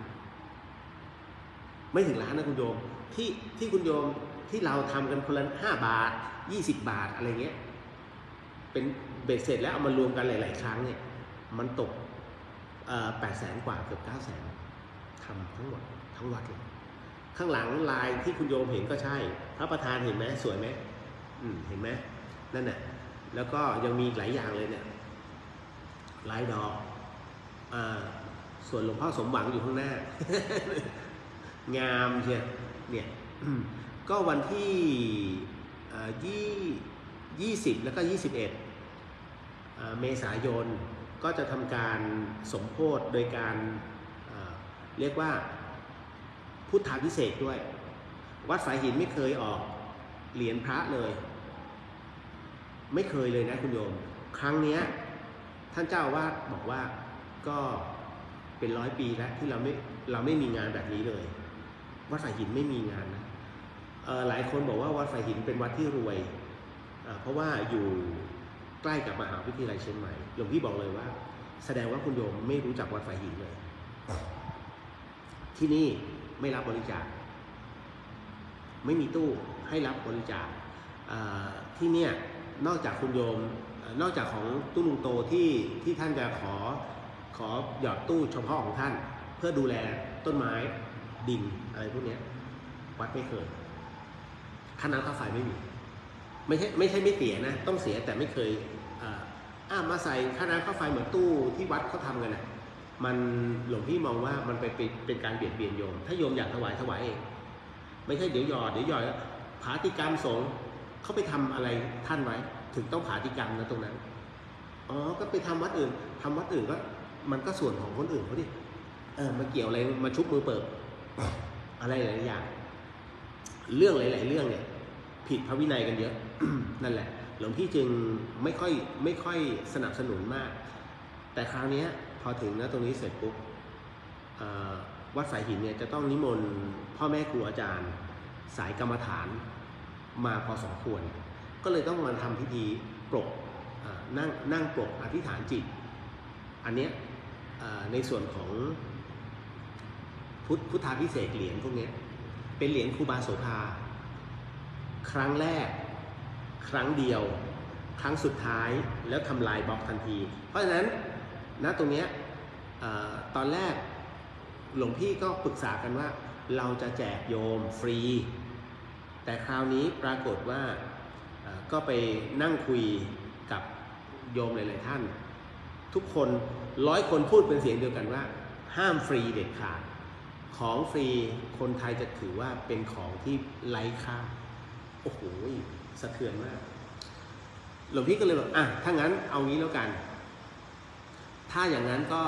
Speaker 1: ไม่ถึงล้านนะคุณโยมที่ที่คุณโยมที่เราทำกันคนละห้าบาทยี่สิบบาทอะไรเงี้ยเป็นเบ็ดเสร็จแล้วเอามารวมกันหลายๆครั้งเนี่ยมันตกแปดแสนกว่าเกือบเก้าแสนทำทั้งหมดทั้งวัดเลยข้างหลังลายที่คุณโยมเห็นก็ใช่พระประธานเห็นไหมสวยไหมอืมเห็นไหมนั่นแหละแล้วก็ยังมีหลายอย่างเลยเนี่ยลายดอกอ่าส่วนหลวงพ่อสมหวังอยู่ข้างหน้า งามเชียวเนี่ยก็วันที่ยี่ยี่สิบแล้วก็ยี่สิบเอ็ดเมษายนก็จะทำการสมโภชโดยการเรียกว่าพุทธาภิเษกด้วยวัดฝายหินไม่เคยออกเหรียญพระเลยไม่เคยเลยนะคุณโยมครั้งนี้ท่านเจ้าอาวาสบอกว่าก็เป็นร้อยปีแล้วที่เราไม่เราไม่มีงานแบบนี้เลยวัดฝายหินไม่มีงานนะหลายคนบอกว่าวัดฝายหินเป็นวัดที่รวยเพราะว่าอยู่ใกล้กับมหาวิทยาลัยเชียงใหม่หลวงพี่บอกเลยว่าแสดงว่าคุณโยมไม่รู้จักวัดฝายหินเลยที่นี่ไม่รับบริจาคไม่มีตู้ให้รับบริจาคที่เนี่ยนอกจากคุณโยมนอกจากของตู้ลุงโตที่ที่ท่านจะขอขอหยอดตู้เฉพาะของท่านเพื่อดูแลต้นไม้ดินอะไรพวกนี้วัดไม่เคยค่าน้ำค่าไฟไม่มีไม่ใช่ไม่ใช่ไม่เสียนะต้องเสียแต่ไม่เคยอ่ามาใส่ค่าน้ำค่าไฟเหมือนตู้ที่วัดเขาทำกันนะมันหลวงพี่มองว่ามันไปเป็นการเบียดเบียนโยมถ้าโยมอยากถวายถวายเองไม่ใช่เดี๋ยวหยอดเดี๋ยวหยอดผาติกรรมสงฆ์เขาไปทำอะไรท่านไว้ถึงต้องผาติกรรมนะตรงนั้นอ๋อก็ไปทำวัดอื่นทำวัดอื่นก็มันก็ส่วนของคนอื่นเขาดิเออมาเกี่ยวอะไรมาชุบมือเปิบอะไรหลายอย่างเรื่องหลายๆเรื่องเนี่ยผิดพระวินัยกันเยอะ นั่นแหละหลวงพี่จึงไม่ค่อยไม่ค่อยสนับสนุนมากแต่คราวนี้พอถึงนะตรงนี้เสร็จปุ๊บวัดฝายหินเนี่ยจะต้องนิมนต์พ่อแม่ครูอาจารย์สายกรรมฐานมาพอสมควรก็เลยต้องมาทำพิธีปลกนั่งนั่งปลกอธิษฐานจิตอันเนี้ยในส่วนของพุทธพุทธาภิเษกเหรียญพวกนี้เป็นเหรียญครูบาโสภาครั้งแรกครั้งเดียวครั้งสุดท้ายแล้วทำลายบล็อกทันทีเพราะฉะนั้นณตรงนี้ตอนแรกหลวงพี่ก็ปรึกษากันว่าเราจะแจกโยมฟรีแต่คราวนี้ปรากฏว่าก็ไปนั่งคุยกับโยมหลายๆท่านทุกคนร้อยคนพูดเป็นเสียงเดียวกันว่าห้ามฟรีเด็ดขาดของฟรีคนไทยจะถือว่าเป็นของที่ไร้ค่าโอ้โหสะเทือนมากหลวงพี่ก็เลยบอกอ่ะถ้างั้นเอางี้แล้วกันถ้าอย่างนั้นก็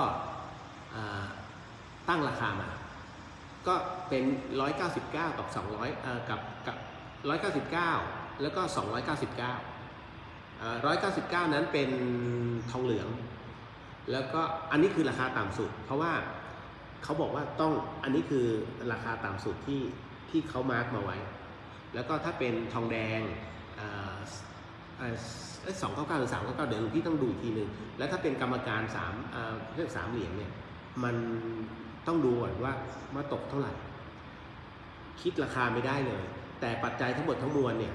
Speaker 1: ตั้งราคามาก็เป็นหนึ่งร้อยเก้าสิบเก้ากับสองร้อยเอ่อกับกับหนึ่งร้อยเก้าสิบเก้าแล้วก็สองร้อยเก้าสิบเก้าเอ่อหนึ่งร้อยเก้าสิบเก้านั้นเป็นทองเหลืองแล้วก็อันนี้คือราคาต่ำสุดเพราะว่าเขาบอกว่าต้องอันนี้คือราคาต่ำสุดที่ที่เขามาร์กมาไว้แล้วก็ถ้าเป็นทองแดงเอ่อเอ่อสองเก้าเก้าหรือสามเก้าเก้าเดี๋ยวพี่ต้องดูอีกทีนึงแล้วถ้าเป็นกรรมการสามเอ่อเรียกสามเหรียญเนี่ยมันต้องดูก่อนว่าว่าตกเท่าไหร่คิดราคาไม่ได้เลยแต่ปัจจัยทั้งหมดทั้งมวลเนี่ย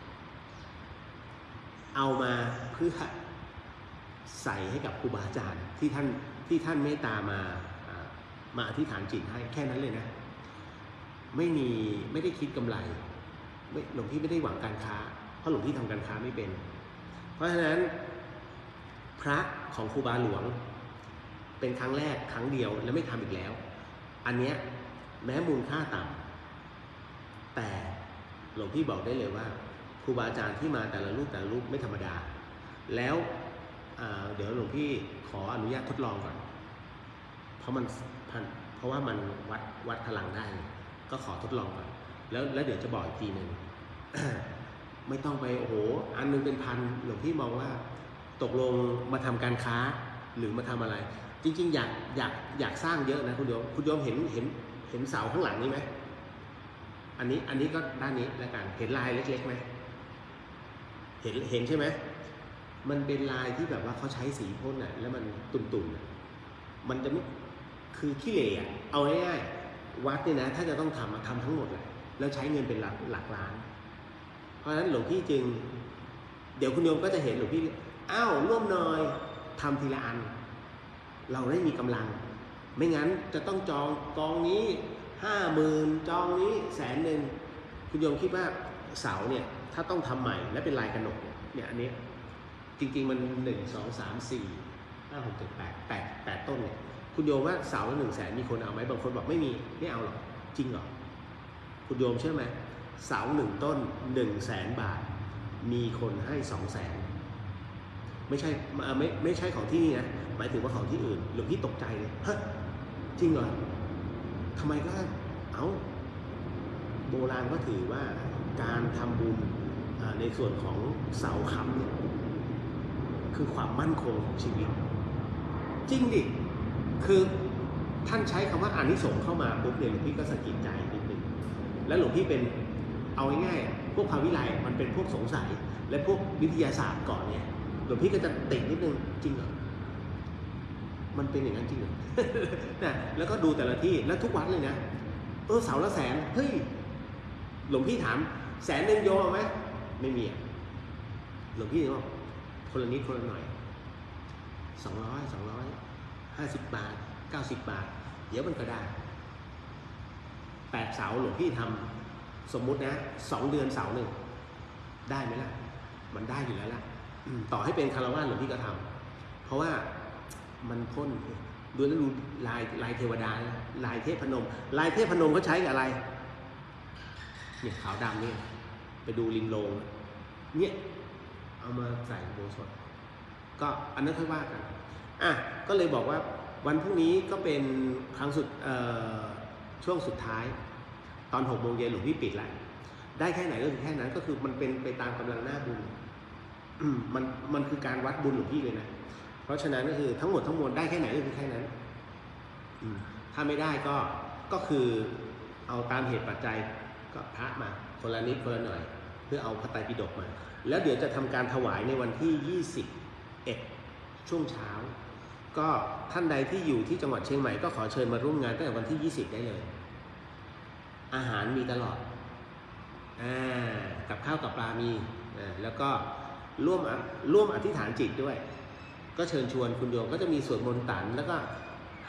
Speaker 1: เอามาเพื่อใส่ให้กับครูบาอาจารย์ที่ท่านที่ท่านเมตตามามาอธิษฐานจิตให้แค่นั้นเลยนะไม่มีไม่ได้คิดกำไรไม่หลวงพี่ไม่ได้หวังการค้าเพราะหลวงพี่ทำการค้าไม่เป็นเพราะฉะนั้นพระของครูบาหลวงเป็นครั้งแรกครั้งเดียวแล้วไม่ทำอีกแล้วอันเนี้ยแม้มูลค่าต่ำแต่หลวงพี่บอกได้เลยว่าครูบาอาจารย์ที่มาแต่ละรูปแต่ละรูปไม่ธรรมดาแล้วเดี๋ยวหลวงพี่ขออนุญาตทดลองก่อนเพราะมันเพราะว่ามันวัดวัดพลังได้ก็ขอทดลองก่อนแล้วแล้วเดี๋ยวจะบอกอีกทีหนึ่ง ไม่ต้องไปโอ้โหอันนึงเป็นพันหลวงพี่มองว่าตกลงมาทำการค้าหรือมาทำอะไรจริงๆอยากอยากอยากสร้างเยอะนะคุณโยมคุณโยมเห็นเห็นเห็นเสาข้างหลังนี้ไหมอันนี้อันนี้ก็ด้านนี้แล้วกันเห็นลายเล็กๆไหมเห็นเห็นใช่ไหมมันเป็นลายที่แบบว่าเขาใช้สีพ่นน่ะแล้วมันตุ่นๆมันจะไม่คือขี้เหร่อะเอาง่ายๆวัดเนี่ยนะถ้าจะต้องทำทำทั้งหมดเลยแล้วใช้เงินเป็นหลักหลักล้านเพราะฉะนั้นหลวงพี่จึงเดี๋ยวคุณโยมก็จะเห็นหลวงพี่อ้าวร่วมหน่อยทำทีละอันเราได้มีกำลังไม่งั้นจะต้องจองกองนี้ห้าหมื่นจองนี้แสนหนึ่งคุณโยมคิดว่าเสาเนี่ยถ้าต้องทำใหม่และเป็นลายกระหนกเนี่ยอันนี้จริงๆมันหนึ่งสองสามสี่ห้าหกเจ็ดแปดแปดแปดต้นเนี่ยคุณโยมว่าเสาละหนึ่งแสนมีคนเอาไหมบางคนบอกไม่มีไม่เอาหรอกจริงเหรอคุณโยมเชื่อไหมเสาหนึ่งต้นหนึ่งแสนบาทมีคนให้สองแสนไม่ใช่ไม่ไม่ใช่ของที่นี่นะหมายถึงว่าของที่อื่นหลวงพี่ตกใจเลยฮะจริงเหรอทำไมก็เอาโบราณก็ถือว่าการทำบุญในส่วนของเสาค้ำเนี่ยคือความมั่นคงของชีวิตจริงดิคือท่านใช้คำว่าอานิสงส์เข้ามาปุ๊บเนี่ยหลวงพี่ก็สะกิดใจนิดนึงแล้วหลวงพี่เป็นเอาง่ายๆพวกภาวิไลมันเป็นพวกสงสัยและพวกวิทยาศาสตร์ก่อนเนี่ยหลวงพี่ก็จะติดนิดนึงจริงเหรอมันเป็นอย่างนั้นจริงเหรอ นะแล้วก็ดูแต่ละที่แล้วทุกวัดเลยนะเออเสาละแสนเฮ้ยหลวงพี่ถามแสนหนึ่งโยมเอาไหมไม่มีอ่ะหลวงพี่บอกคนละนิดคนละหน่อยสองร้อยสองร้อยห้าสิบบาทเก้าสิบบาทเดี๋ยวมันก็ได้แปดเสาหลวงพี่ทำสมมุตินะสองเดือนเสาหนึ่งได้ไหมล่ะมันได้อยู่แล้วล่ะต่อให้เป็นคารวะหลวงพี่ก็ทำเพราะว่ามันพ่นดูแล้วดูลายลายเทวดาลายเทพนมลายเทพนมเขาใช้กับอะไรเนี่ยขาวดำนี่ไปดูลิงโลงเนี่ยเอามาใส่โบสถ์ก็อันนั้นค่อยว่ากันอ่ะก็เลยบอกว่าวันพรุ่งนี้ก็เป็นครั้งสุดช่วงสุดท้ายตอนหกโมงเย็นหลวงพี่ปิดแล้วได้แค่ไหนก็คือแค่นั้นก็คือมันเป็นไปตามกำลังหน้าบุญมันมันคือการวัดบุญหลวงพี่เลยนะเพราะฉะนั้นก็คือทั้งหมดทั้งมวลได้แค่ไหนก็คือแค่นั้นถ้าไม่ได้ก็ก็คือเอาตามเหตุปัจจัยก็พระมาคนละนิดคนละหน่อยเพื่อเอาพระไตรปิฎกมาแล้วเดี๋ยวจะทำการถวายในวันที่ยี่สิบเอ็ดช่วงเช้าก็ท่านใดที่อยู่ที่จังหวัดเชียงใหม่ก็ขอเชิญมาร่วมงานตั้งแต่วันที่ยี่สิบได้เลยอาหารมีตลอดอ่ากับข้าวกับปลามีอ่าแล้วก็ร่วมร่วมอธิษฐานจิตด้วยก็เชิญชวนคุณโยมก็จะมีสวดมนต์ตันแล้วก็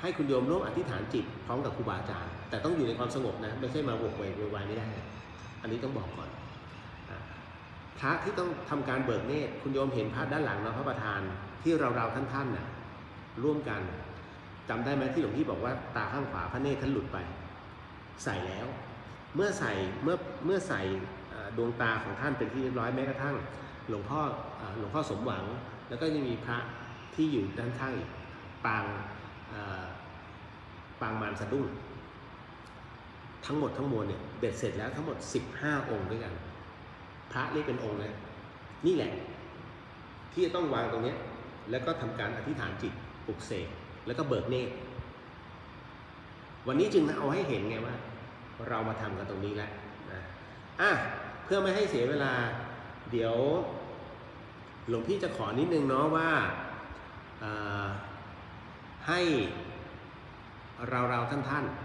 Speaker 1: ให้คุณโยมร่วมอธิษฐานจิตพร้อมกับครูบาอาจารย์แต่ต้องอยู่ในความสงบนะไม่ใช่มาโวกเวกโวยวายไม่ได้อันนี้ต้องบอกก่อนพระที่ต้องทำการเบิกเนตรคุณโยมเห็นพระด้านหลังเนาะพระประธานที่เราๆท่านๆน่ะร่วมกันจำได้ไหมที่หลวงพี่บอกว่าตาข้างขวาพระเนตรท่านหลุดไปใส่แล้วเมื่อใส่เมื่อเมื่อใส่ดวงตาของท่านเป็นที่เรียบร้อยแม้กระทั่งหลวงพ่อหลวงพ่อสมหวังแล้วก็ยังมีพระที่อยู่ด้านข้างอีกปางปางมารสะดุ้งทั้งหมดทั้งมวลเนี่ยเบ็ดเสร็จแล้วทั้งหมดสิบห้าองค์ด้วยกันพระเรียกเป็นองค์นะนี่แหละที่จะต้องวางตรงนี้แล้วก็ทำการอธิษฐานจิตปลุกเสกแล้วก็เบิกเนตรวันนี้จึงเอาให้เห็นไงว่าเรามาทำกันตรงนี้แล้วนะอ่ะเพื่อไม่ให้เสียเวลาเดี๋ยวหลวงพี่จะขอนิดนึงเนาะว่าให้เราเราท่านท่าน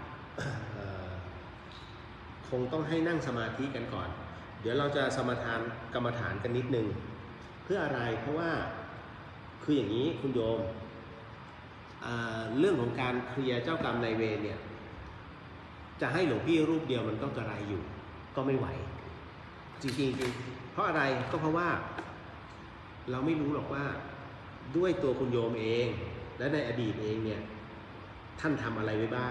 Speaker 1: คงต้องให้นั่งสมาธิกันก่อนเดี๋ยวเราจะสมทานกรรมฐานกันนิดนึงเพื่ออะไรเพราะว่าคืออย่างนี้คุณโยมเรื่องของการเคลียร์เจ้ากรรมนายเวรเนี่ยจะให้หลวงพี่รูปเดียวมันก็กระไรอยู่ก็ไม่ไหวจริงๆจริงเพราะอะไรก็เพราะว่าเราไม่รู้หรอกว่าด้วยตัวคุณโยมเองและในอดีตเองเนี่ยท่านทำอะไรไว้บ้าง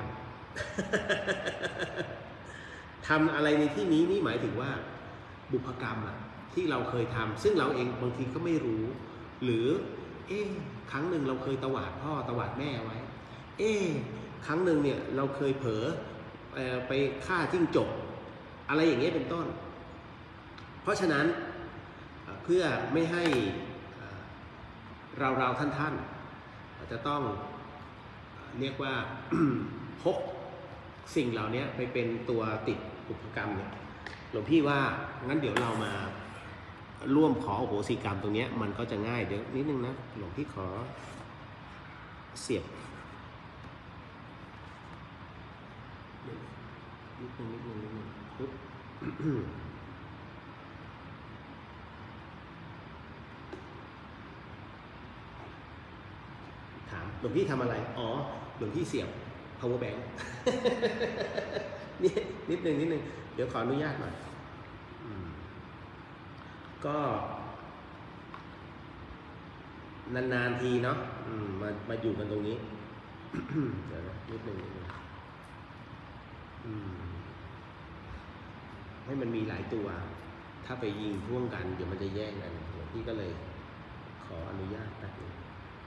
Speaker 1: ทำอะไรในที่นี้นี่หมายถึงว่าบุพกรรมอะที่เราเคยทำซึ่งเราเองบางทีก็ไม่รู้หรือเอ๊ะครั้งหนึ่งเราเคยตวาดพ่อตวาดแม่ไว้เอ๊ะครั้งหนึ่งเนี่ยเราเคยเผลอไปฆ่าจิ้งจกอะไรอย่างเงี้ยเป็นต้นเพราะฉะนั้นเพื่อไม่ให้เราเราท่านท่านจะต้องเรียกว่า พกสิ่งเหล่านี้ไปเป็นตัวติดอุปกรรมเนี่ยหลวงพี่ว่างั้นเดี๋ยวเรามาร่วมขออโหสิกรรมตรงนี้มันก็จะง่ายเดี๋ยวนิดนึงนะหลวงพี่ขอเสียบนิดนึงนิดนึงนิดนึงปุ๊บ ถามหลวงพี่ทำอะไรอ๋อหลวงพี่เสียบ power bank นี่นิดนึงนิดนึงเดี๋ยวขออนุญาตหน่อยก็นานๆทีเนาะมามาอยู่กันตรงนี้ เดี๋ยวนะนิดนึงนิดนึงให้มันมีหลายตัวถ้าไปยิงพ่วงกันเดี๋ยวมันจะแย่งกันหลวงพี่ก็เลยขออนุญาตแป๊บนึง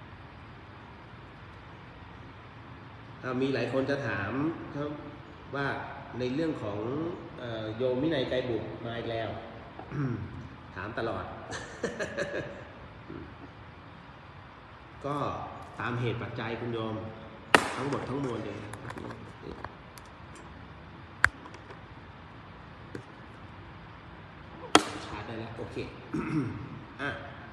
Speaker 1: มีหลายคนจะถามว่าในเรื่องของโยมวินัยไกรบุตรมาอีกแล้ว ถามตลอด ก็ตามเหตุปัจจัยคุณโยมทั้งหมดทั้งมวลเลยชาร์จได้แล้วโอเค อ่ะ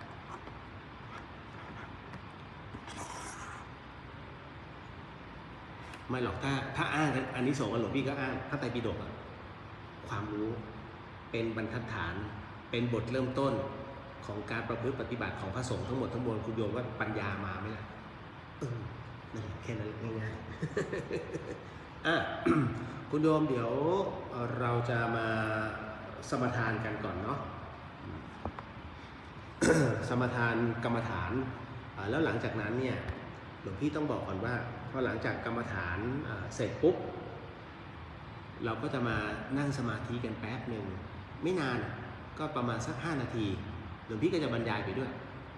Speaker 1: ไม่หรอกถ้าถ้าอ้างอันนี้ส่งกันหลวงพี่ก็อ้างพระไตรปิฎกความรู้เป็นบรรทัดฐานเป็นบทเริ่มต้นของการประพฤติปฏิบัติของพระสงฆ์ทั้งหมดทั้งมวลคุณโยมว่าปัญญามาไหมล่ะเออนั่นแค่นั้นง่ายๆอ่ะ คุณโยมเดี๋ยวเราจะมาสมทานกันก่อนเนาะ สมทานกรรมฐานแล้วหลังจากนั้นเนี่ยหลวงพี่ต้องบอกก่อนว่าพอหลังจากกรรมฐานเสร็จปุ๊บเราก็จะมานั่งสมาธิกันแป๊บหนึ่งไม่นานก็ประมาณสักห้านาทีหลวงพี่ก็จะบรรยายไปด้วย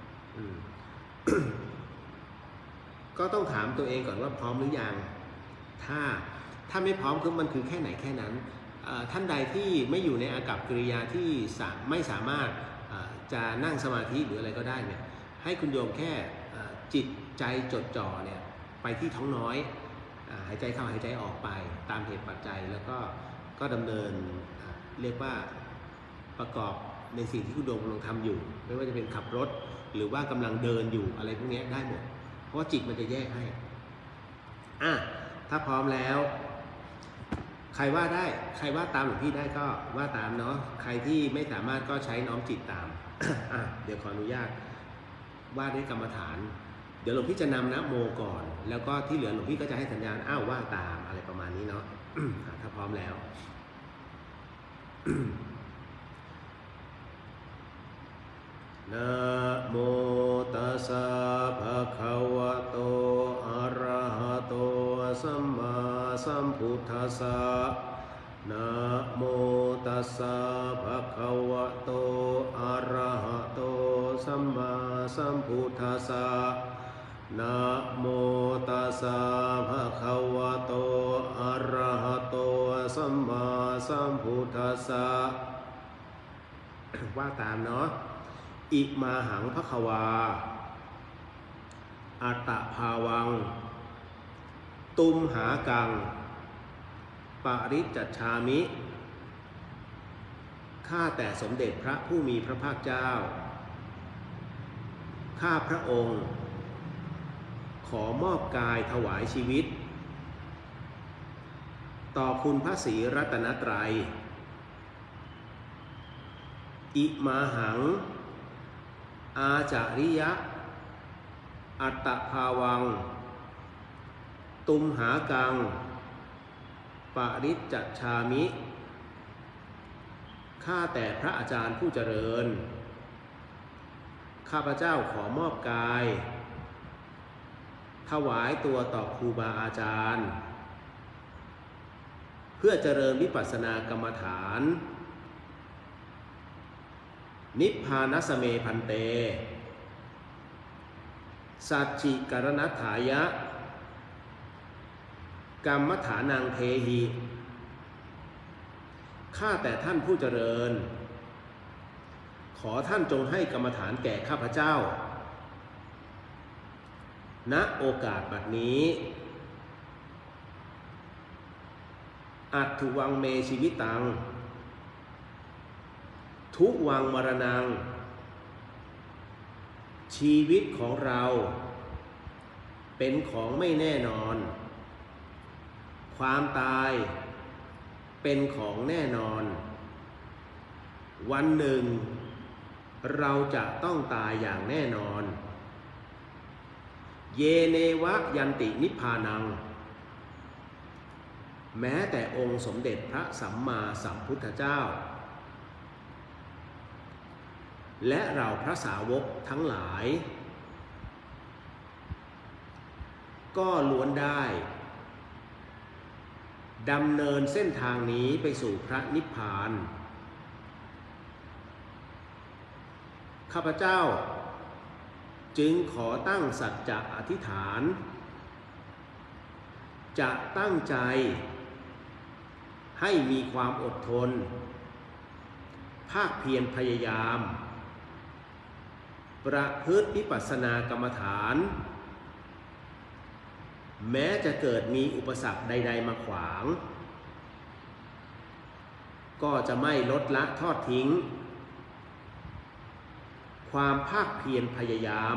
Speaker 1: ก็ต้องถามตัวเองก่อนว่าพร้อมหรือยังถ้าถ้าไม่พร้อมคือมันคือแค่ไหนแค่นั้นท่านใดที่ไม่อยู่ในอากัปกิริยาที่ไม่สามารถจะนั่งสมาธิหรืออะไรก็ได้เนี่ยให้คุณโยมแค่จิตใจจดจ่อเนี่ยไปที่ท้องน้อยหายใจเข้าหายใจออกไปตามเหตุปัจจัยแล้วก็ก็ดำเนินเรียกว่าประกอบในสิ่งที่คุณโยมกำลังทำอยู่ไม่ว่าจะเป็นขับรถหรือว่ากำลังเดินอยู่อะไรพวกนี้ได้หมดเพราะว่าจิตมันจะแยกให้อ่ะถ้าพร้อมแล้วใครว่าได้ใครว่าตามหลวงพี่ได้ก็ว่าตามเนาะใครที่ไม่สามารถก็ใช้น้อมจิตตาม อ่ะเดี๋ยวขออนุญาตว่าด้วยกรรมฐานเดี๋ยวหลวงพี่จะนำนะโมก่อนแล้วก็ที่เหลือหลวงพี่ก็จะให้สัญญาณอ้าวว่าตามอะไรประมาณนี้เนาะ ถ้าพร้อมแล้ว นะโมตัสสะภะคะวะโตอะระหะโตสัมมาสัมพุทธัสสะนะโมตัสสะภะคะวะโตอะระหะโตสัมมาสัมพุทธัสสะนะโมตัสสะภะคะวะโตอะระหะโตสัมมาสัมพุทธัสสะ ว่าตามเนาะอิมาหังภควาอัตตภาวังตุมหากังปริจจัชชามิข้าแต่สมเด็จพระผู้มีพระภาคเจ้าข้าพระองค์ขอมอบกายถวายชีวิตต่อคุณพระศรีรัตนตรัยอิมาหังอาจาริยะอัตตภาวังตุมหากังปริจจัชชามิข้าแต่พระอาจารย์ผู้เจริญข้าพเจ้าขอมอบกายถวายตัวต่อครูบาอาจารย์เพื่อเจริญวิปัสสนากรรมฐานนิพพานัสเมพันเตสัจจิกรณัฏฐายะกรรมฐานังเทหิข้าแต่ท่านผู้เจริญขอท่านจงให้กรรมฐานแก่ข้าพเจ้าณโอกาสบัดนี้อัตถุวังเมชีวิตังทุกวังมรณังชีวิตของเราเป็นของไม่แน่นอนความตายเป็นของแน่นอนวันหนึ่งเราจะต้องตายอย่างแน่นอนเยเนวะยันตินิพพานังแม้แต่องค์สมเด็จพระสัมมาสัมพุทธเจ้าและเราพระสาวกทั้งหลายก็ล้วนได้ดำเนินเส้นทางนี้ไปสู่พระนิพพานข้าพเจ้าจึงขอตั้งสัจจะอธิษฐานจะตั้งใจให้มีความอดทนภาคเพียรพยายามประพฤติวิปัสสนากรรมฐานแม้จะเกิดมีอุปสรรคใดๆมาขวางก็จะไม่ลดละทอดทิ้งความภาคเพียรพยายาม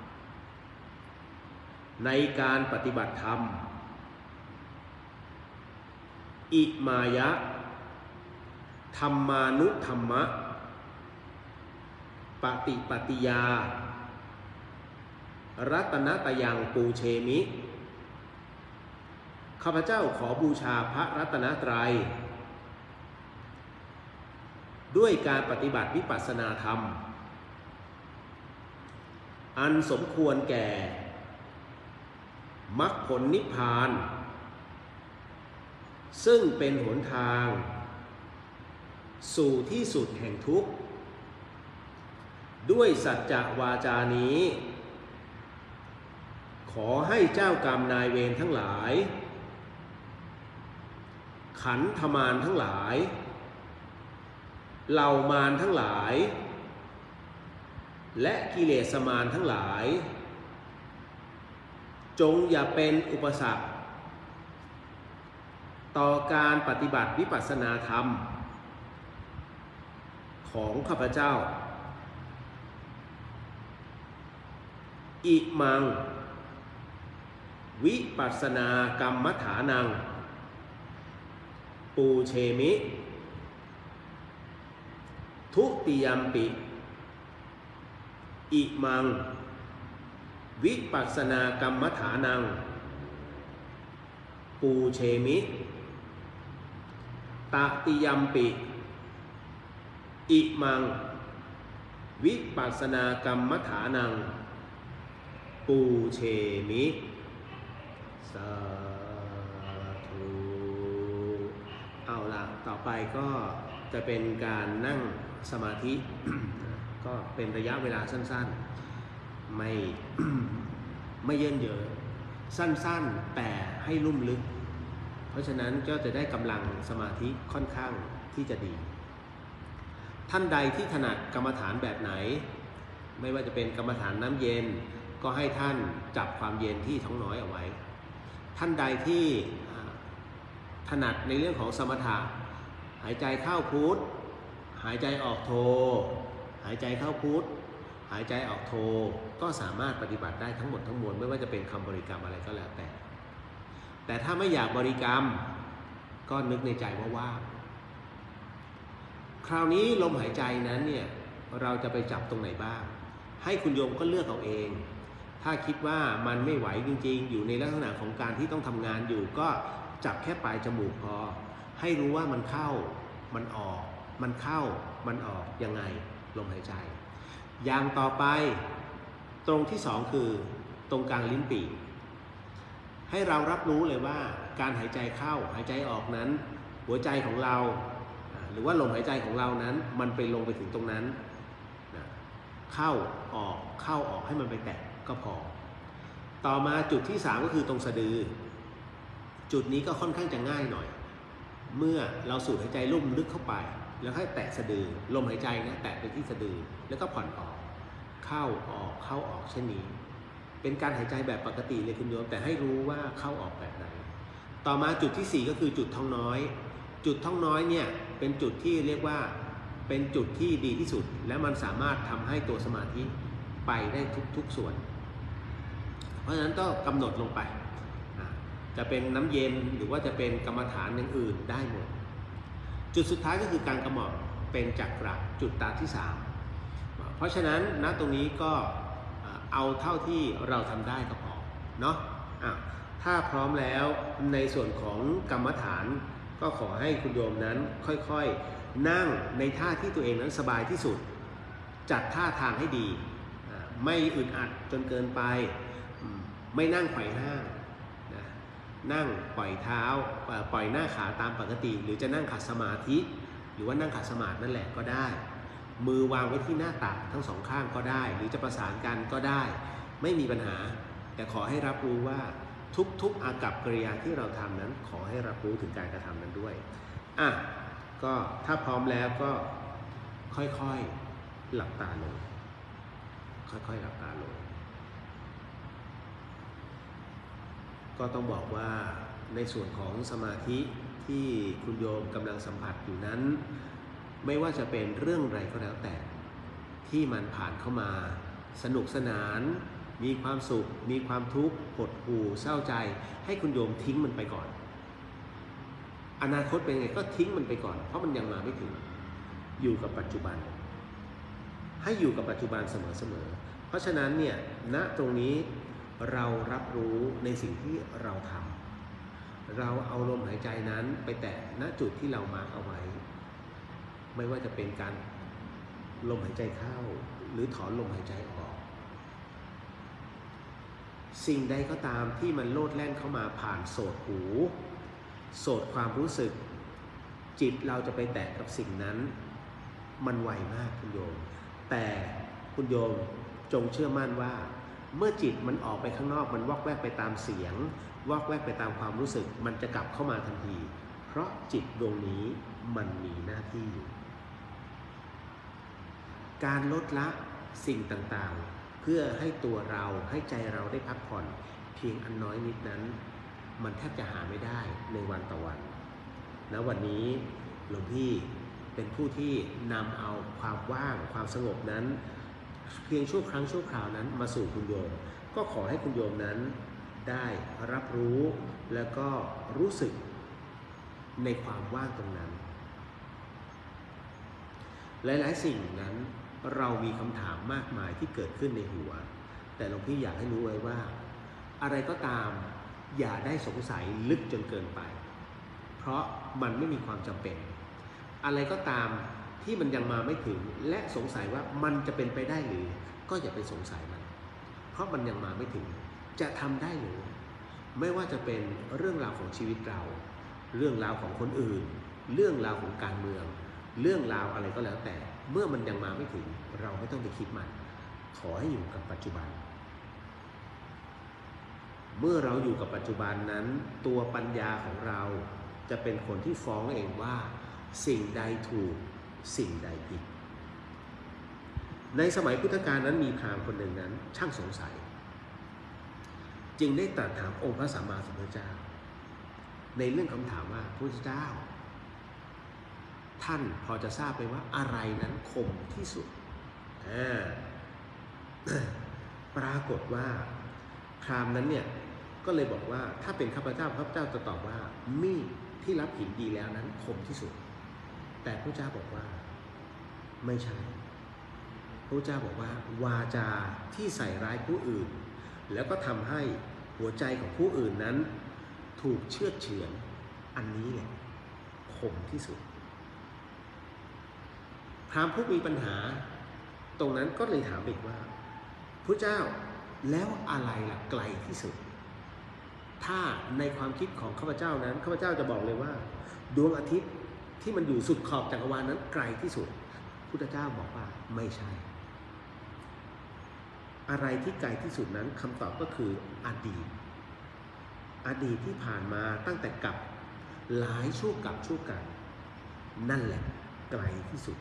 Speaker 1: ในการปฏิบัติธรรมอิมายะธรรมานุธรรมะปฏิปฏิยารัตนตยังปูเชมิข้าพเจ้าขอบูชาพระรัตนตรัยด้วยการปฏิบัติวิปัสสนาธรรมอันสมควรแก่มรรคผลนิพพานซึ่งเป็นหนทางสู่ที่สุดแห่งทุกข์ด้วยสัจจะวาจานี้ขอให้เจ้ากรรมนายเวรทั้งหลายขันธมารทั้งหลายเหล่ามารทั้งหลายและกิเลสมารทั้งหลายจงอย่าเป็นอุปสรรคต่อการปฏิบัติวิปัสสนาธรรมของข้าพเจ้าอิมังวิปัสสนากรรมฐานังปูเชมิทุติยัมปิอิมังวิปัสสนากรรมฐานังปูเชมิตติยัมปิอิมังวิปัสสนากรรมฐานังปูเชมิสาธุเอาละต่อไปก็จะเป็นการนั่งสมาธิ ก็เป็นระยะเวลาสั้นๆไม่ ไม่เยินเยอะสั้นๆแต่ให้ลุ่มลึกเพราะฉะนั้นก็จะได้กำลังสมาธิค่อนข้างที่จะดีท่านใดที่ถนัดกรรมฐานแบบไหนไม่ว่าจะเป็นกรรมฐานน้ำเย็นก็ให้ท่านจับความเย็นที่ท้องน้อยเอาไว้ท่านใดที่ถนัดในเรื่องของสมถะหายใจเข้าพุทหายใจออกโทหายใจเข้าพุทหายใจออกโทก็สามารถปฏิบัติได้ทั้งหมดทั้งมวลไม่ว่าจะเป็นคำบริกรรมอะไรก็แล้วแต่แต่ถ้าไม่อยากบริกรรมก็นึกในใจว่าว่างคราวนี้ลมหายใจนั้นเนี่ยเราจะไปจับตรงไหนบ้างให้คุณโยมก็เลือกเอาเองถ้าคิดว่ามันไม่ไหวจริงๆอยู่ในลักษณะของการที่ต้องทำงานอยู่ก็จับแค่ปลายจมูกพอให้รู้ว่ามันเข้ามันออกมันเข้ามันออกยังไงลมหายใจอย่างต่อไปตรงที่สองคือตรงกลางลิ้นปี่ให้เรารับรู้เลยว่าการหายใจเข้าหายใจออกนั้นหัวใจของเราหรือว่าลมหายใจของเรานั้นมันไปลงไปถึงตรงนั้นเข้าออกเข้าออกให้มันไปแตะก็พอต่อมาจุดที่สามก็คือตรงสะดือจุดนี้ก็ค่อนข้างจะง่ายหน่อยเมื่อเราสูดหายใจลุ่มลึกเข้าไปแล้วให้แตะสะดือลมหายใจนะแตะไปที่สะดือแล้วก็ผ่อนออกเข้าออกเข้าออกเช่นนี้เป็นการหายใจแบบปกติเลยคุณโยมแต่ให้รู้ว่าเข้าออกแบบไหนต่อมาจุดที่สี่ก็คือจุดท้องน้อยจุดท้องน้อยเนี่ยเป็นจุดที่เรียกว่าเป็นจุดที่ดีที่สุดและมันสามารถทำให้ตัวสมาธิไปได้ทุกๆส่วนเพราะฉะนั้นต้องกำหนดลงไปจะเป็นน้ำเย็นหรือว่าจะเป็นกรรมฐานอย่างอื่นได้หมดจุดสุดท้ายก็คือการกำหนดเป็นจักระจุดตาที่สามเพราะฉะนั้นณตรงนี้ก็เอาเท่าที่เราทำได้ก็พอเนาะะถ้าพร้อมแล้วในส่วนของกรรมฐานก็ขอให้คุณโยมนั้นค่อยๆนั่งในท่าที่ตัวเองนั้นสบายที่สุดจัดท่าทางให้ดีไม่อึดอัดจนเกินไปไม่นั่งไขว่ห้างนั่งปล่อยเท้าปล่อยหน้าขาตามปกติหรือจะนั่งขัดสมาธิหรือว่านั่งขัดสมาธินั่นแหละก็ได้มือวางไว้ที่หน้าตักทั้งสองข้างก็ได้หรือจะประสานกันก็ได้ไม่มีปัญหาแต่ขอให้รับรู้ว่าทุกๆอากัปกิริยาที่เราทำนั้นขอให้รับรู้ถึงการกระทำนั้นด้วยอ่ะก็ถ้าพร้อมแล้วก็ค่อยๆหลับตาลงค่อยๆหลับตาลงก็ต้องบอกว่าในส่วนของสมาธิที่คุณโยมกำลังสัมผัสอยู่นั้นไม่ว่าจะเป็นเรื่องอะไรก็แล้วแต่ที่มันผ่านเข้ามาสนุกสนานมีความสุขมีความทุกข์หดหู่เศร้าใจให้คุณโยมทิ้งมันไปก่อนอนาคตเป็นไงก็ทิ้งมันไปก่อนเพราะมันยังมาไม่ถึงอยู่กับปัจจุบันให้อยู่กับปัจจุบันเสมอๆเพราะฉะนั้นเนี่ยณตรงนี้เรารับรู้ในสิ่งที่เราทำเราเอาลมหายใจนั้นไปแตะณจุดที่เรามาร์คเอาไว้ไม่ว่าจะเป็นการลมหายใจเข้าหรือถอนลมหายใจออกสิ่งใดก็ตามที่มันโลดแล่นเข้ามาผ่านโสตหูโสตความรู้สึกจิตเราจะไปแตะกับสิ่งนั้นมันไวมากคุณโยมแต่คุณโยมจงเชื่อมั่นว่าเมื่อจิตมันออกไปข้างนอกมันวอกแวกไปตามเสียงวอกแวกไปตามความรู้สึกมันจะกลับเข้ามาทันทีเพราะจิตดวงนี้มันมีหน้าที่อยู่การลดละสิ่งต่างๆเพื่อให้ตัวเราให้ใจเราได้พักผ่อนเพียงอันน้อยนิดนั้นมันแทบจะหาไม่ได้ในวันต่อวันณวันนี้หลวงพี่เป็นผู้ที่นำเอาความว่างความสงบนั้นเพียงชั่วครั้งชั่วคราวนั้นมาสู่คุณโยมก็ขอให้คุณโยมนั้นได้รับรู้แล้วก็รู้สึกในความว่างตรงนั้นหลายๆสิ่งนั้นเรามีคำถามมากมายที่เกิดขึ้นในหัวแต่หลวงพี่อยากให้รู้ไว้ว่าอะไรก็ตามอย่าได้สงสัยลึกจนเกินไปเพราะมันไม่มีความจำเป็นอะไรก็ตามที่มันยังมาไม่ถึงและสงสัยว่ามันจะเป็นไปได้หรือก็อย่าไปสงสัยมันเพราะมันยังมาไม่ถึงจะทำได้หรือไม่ว่าจะเป็นเรื่องราวของชีวิตเราเรื่องราวของคนอื่นเรื่องราวของการเมืองเรื่องราวอะไรก็แล้วแต่เมื่อมันยังมาไม่ถึงเราไม่ต้องไปคิดมันขอให้อยู่กับปัจจุบันเมื่อเราอยู่กับปัจจุบันนั้นตัวปัญญาของเราจะเป็นคนที่ฟ้องเองว่าสิ่งใดถูกสิ่งใดผิดในสมัยพุทธกาลนั้นมีพราหมณ์คนหนึ่งนั้นช่างสงสัยจึงได้ตรัสถามองค์พระสัมมาสัมพุทธเจ้าในเรื่องคำถามว่าพระพุทธเจ้าท่านพอจะทราบไหมว่าอะไรนั้นคมที่สุด ปรากฏว่าพราหมณ์นั้นเนี่ยก็เลยบอกว่าถ้าเป็นข้าพเจ้าข้าพเจ้าจะตอบว่ามีดที่รับหินดีแล้วนั้นคมที่สุดแต่พระเจ้าบอกว่าไม่ใช่พระเจ้าบอกว่าวาจาที่ใส่ร้ายผู้อื่นแล้วก็ทำให้หัวใจของผู้อื่นนั้นถูกเชือดเฉือนอันนี้แหละคมที่สุดพราหมณ์ผู้มีปัญหาตรงนั้นก็เลยถามอีกว่าพระเจ้าแล้วอะไรล่ะไกลที่สุดถ้าในความคิดของข้าพเจ้านั้นข้าพเจ้าจะบอกเลยว่าดวงอาทิตย์ที่มันอยู่สุดขอบจักรวาลนั้นไกลที่สุดพุทธเจ้าบอกว่าไม่ใช่อะไรที่ไกลที่สุดนั้นคำตอบก็คืออดีตอดีตที่ผ่านมาตั้งแต่กับหลายชั่วกับชั่วกันนั่นแหละไกลที่สุด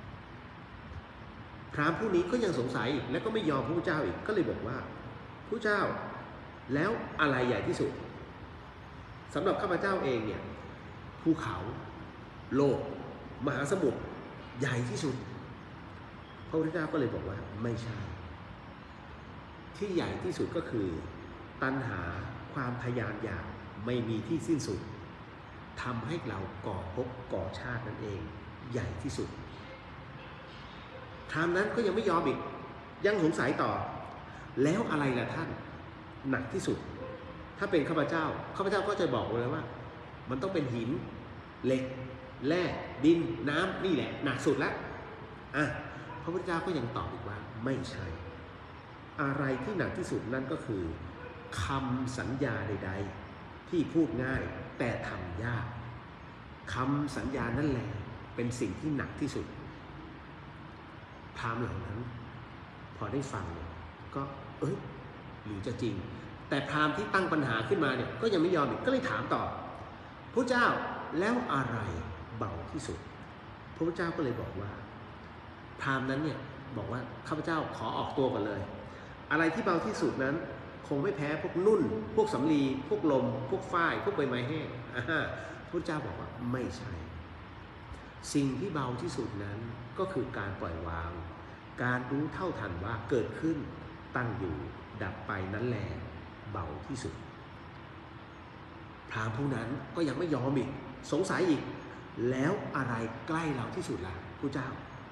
Speaker 1: พราหมณ์ผู้นี้ก็ยังสงสัยและก็ไม่ยอมพระพุทธเจ้าอีกก็เลยบอกว่าพระเจ้าแล้วอะไรใหญ่ที่สุดสำหรับข้าพเจ้าเองเนี่ยภูเขาโลกมหาสมุทรใหญ่ที่สุดพระพุทธเจ้าก็เลยบอกว่าไม่ใช่ที่ใหญ่ที่สุดก็คือตัณหาความทยานอยากไม่มีที่สิ้นสุดทำให้เราก่อภพก่อชาตินั่นเองใหญ่ที่สุดพราหมณ์นั้นก็ยังไม่ยอมอีกยังสงสัยต่อแล้วอะไรล่ะท่านหนักที่สุดถ้าเป็นข้าพเจ้าข้าพเจ้าก็จะบอกเลยว่ามันต้องเป็นหินเหล็กแร่ดินน้ำนี่แหละหนักสุดแล้วอ่ะพระพุทธเจ้าก็ยังตอบอีกว่าไม่ใช่อะไรที่หนักที่สุดนั่นก็คือคำสัญญาใดๆที่พูดง่ายแต่ทำยากคำสัญญานั่นแหละเป็นสิ่งที่หนักที่สุดพราหมณ์เหล่านั้นพอได้ฟังก็เอ้ยหรือจะจริงแต่พราหมณ์ที่ตั้งปัญหาขึ้นมาเนี่ยก็ยังไม่ยอมอีกก็เลยถามต่อพระเจ้าแล้วอะไรเบาที่สุดพระพุทธเจ้าก็เลยบอกว่าพราหมณ์นั้นเนี่ยบอกว่าข้าพเจ้าขอออกตัวก่อนเลยอะไรที่เบาที่สุดนั้นคงไม่แพ้พวกนุ่นพวกสำลีพวกลมพวกฝ้ายพวกใบไม้แห้งอ่าพระพุทธเจ้าบอกว่าไม่ใช่สิ่งที่เบาที่สุดนั้นก็คือการปล่อยวางการรู้เท่าทันว่าเกิดขึ้นตั้งอยู่ดับไปนั้นแหละเบาที่สุดพราหมณ์ผู้นั้นก็ยังไม่ยอมอีกสงสัยอีกแล้วอะไรใกล้เราที่สุดล่ะพระเจ้า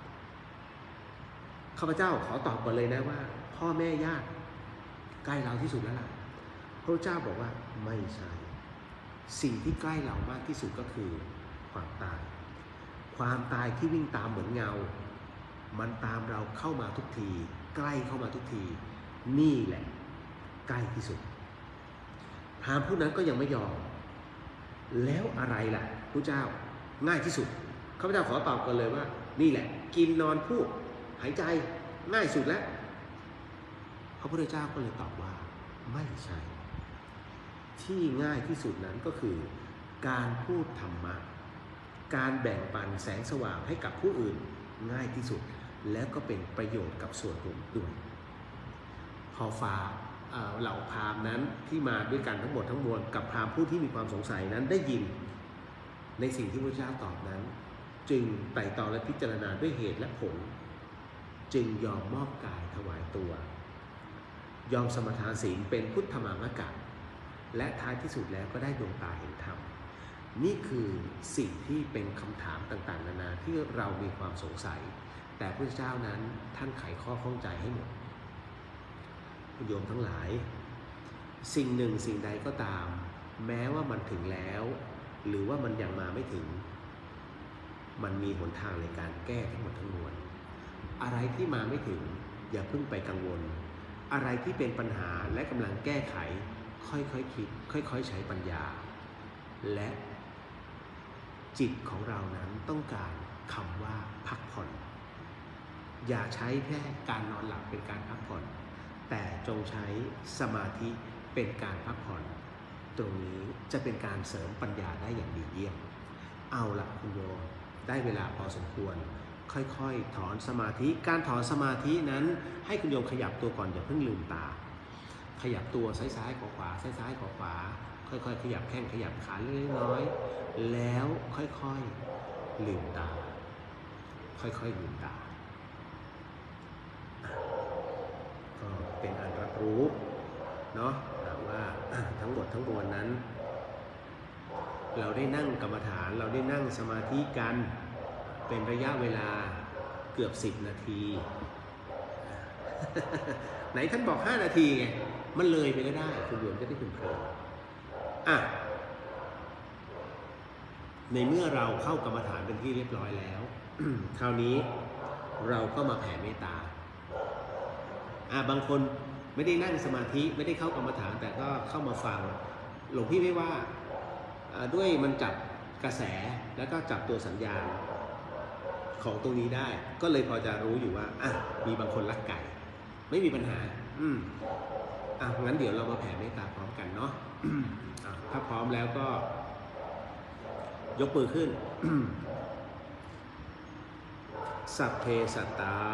Speaker 1: ข้าพเจ้าขอตอบก่อนเลยนะว่าพ่อแม่ญาติใกล้เราที่สุดแล้วล่ะพระเจ้าบอกว่าไม่ใช่สิ่งที่ใกล้เรามากที่สุดก็คือความตายความตายที่วิ่งตามเหมือนเงามันตามเราเข้ามาทุกทีใกล้เข้ามาทุกทีนี่แหละใกล้ที่สุดพราหมณ์ผู้นั้นก็ยังไม่ยอมแล้วอะไรล่ะพระเจ้าง่ายที่สุดข้าพเจ้าขอตอบกันเลยว่านี่แหละกินนอนพูดหายใจง่ายสุดแล้วพระพุทธเจ้าก็เลยตอบว่าไม่ใช่ที่ง่ายที่สุดนั้นก็คือการพูดธรรมะการแบ่งปันแสงสว่างให้กับผู้อื่นง่ายที่สุดแล้วก็เป็นประโยชน์กับส่วนรวมด้วยพอฟ้าเหล่าพราหมณ์นั้นที่มาด้วยกันทั้งหมดทั้งมวลกับพราหมณ์ผู้ที่มีความสงสัยนั้นได้ยินในสิ่งที่พระเจ้าตอบนั้นจึงไต่ตองและพิจารณาด้วยเหตุและผลจึงยอมมอบกายถวายตัวยอมสมทานศีลเป็นพุทธมามกะและท้ายที่สุดแล้วก็ได้ดวงตาเห็นธรรมนี่คือสิ่งที่เป็นคำถามต่างๆนานาที่เรามีความสงสัยแต่พระเจ้านั้นท่านไขข้อข้องใจให้หมดคุณโยมทั้งหลายสิ่งหนึ่งสิ่งใดก็ตามแม้ว่ามันถึงแล้วหรือว่ามันยังมาไม่ถึงมันมีหนทางในการแก้ทั้งหมดทั้งมวลอะไรที่มาไม่ถึงอย่าเพิ่งไปกังวลอะไรที่เป็นปัญหาและกำลังแก้ไขค่อยๆ ค, คิดค่อยๆใช้ปัญญาและจิตของเรานั้นต้องการคำว่าพักผ่อนอย่าใช้แค่การนอนหลับเป็นการพักผ่อนแต่จงใช้สมาธิเป็นการพักผ่อนตรงนี้จะเป็นการเสริมปัญญาได้อย่างดีเยี่ยมเอาละคุณโยมได้เวลาพอสมควรค่อยๆถอนสมาธิการถอนสมาธินั้นให้คุณโยมขยับตัวก่อนอย่าเพิ่งลืมตาขยับตัวซ้ายๆขวาๆซ้ายๆขวาๆค่อยๆขยับแข้งขยับขาเล็กน้อยแล้วค่อยๆลืมตาค่อยๆลืมตาก็เป็นอันรับรู้เนาะว่าทั้งหมดทั้งมวลนั้นเราได้นั่งกรรมฐานเราได้นั่งสมาธิกันเป็นระยะเวลาเกือบสิบนาที ไหนท่านบอกห้านาทีไงมันเลยไปก็ได้คุณโยมจะได้คุณเพลินอ่ะในเมื่อเราเข้ากรรมฐานเป็นที่เรียบร้อยแล้ว คราวนี้เราก็มาแผ่เมตตาอ่ะบางคนไม่ได้นั่งสมาธิไม่ได้เข้ากรรมฐานแต่ก็เข้ามาฟังหลวงพี่ไม่ว่าด้วยมันจับกระแสแล้วก็จับตัวสัญญาณของตรงนี้ได้ก็เลยพอจะรู้อยู่ว่าอ่ะมีบางคนรักไก่ไม่มีปัญหาอืมอ่ะงั้นเดี๋ยวเรามาแผ่เมตตาพร้อมกันเนาะ อ่ะถ้าพร้อมแล้วก็ยกมือขึ้น สัพเพสัตตา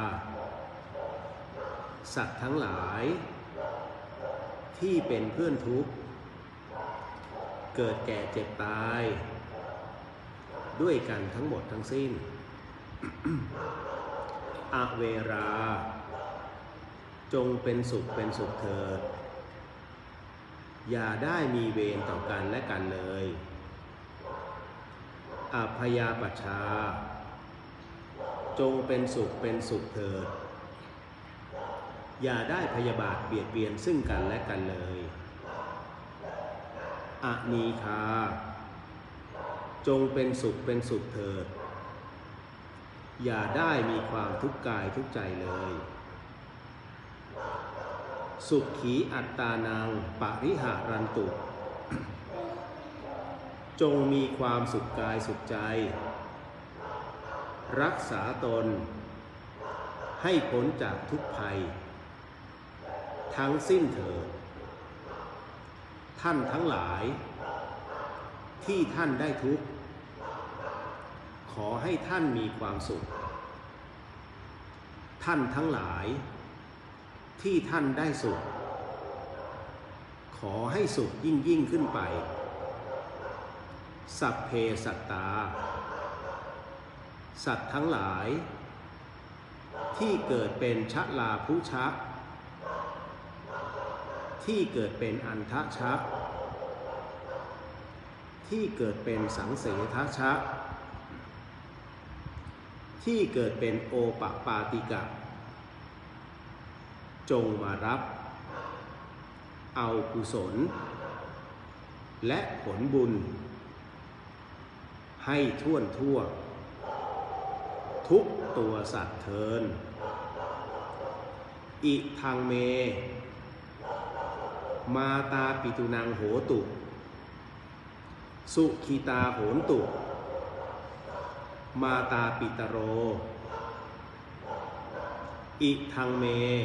Speaker 1: สัตว์ทั้งหลายที่เป็นเพื่อนทุกข์เกิดแก่เจ็บตายด้วยกันทั้งหมดทั้งสิ้น อเวราจงเป็นสุขเป็นสุขเถิดอย่าได้มีเวรต่อกันและกันเลยอพยาปัชชาจงเป็นสุขเป็นสุขเถิดอย่าได้พยาบาทเบียดเบียนซึ่งกันและกันเลยอนีฆาจงเป็นสุขเป็นสุขเถิดอย่าได้มีความทุกข์กายทุกข์ใจเลยสุขีอัตตานังปริหารันตุ จงมีความสุขกายสุขใจรักษาตนให้พ้นจากทุกภัยทั้งสิ้นเถิดท่านทั้งหลายที่ท่านได้ทุกข์ขอให้ท่านมีความสุขท่านทั้งหลายที่ท่านได้สุขขอให้สุขยิ่งยิ่งขึ้นไปสัพเพสัตตาสัตว์ทั้งหลายที่เกิดเป็นชะลาภุชะที่เกิดเป็นอันทะชะที่เกิดเป็นสังเสทะชะที่เกิดเป็นโอปปาติกะจงมารับเอากุศลและผลบุญให้ท่วนทั่วทุกตัวสัตว์เทินอิทังเมมาตาปิตุนังโหตุสุขีตาโหนตุมาตาปิตโรอิทังเม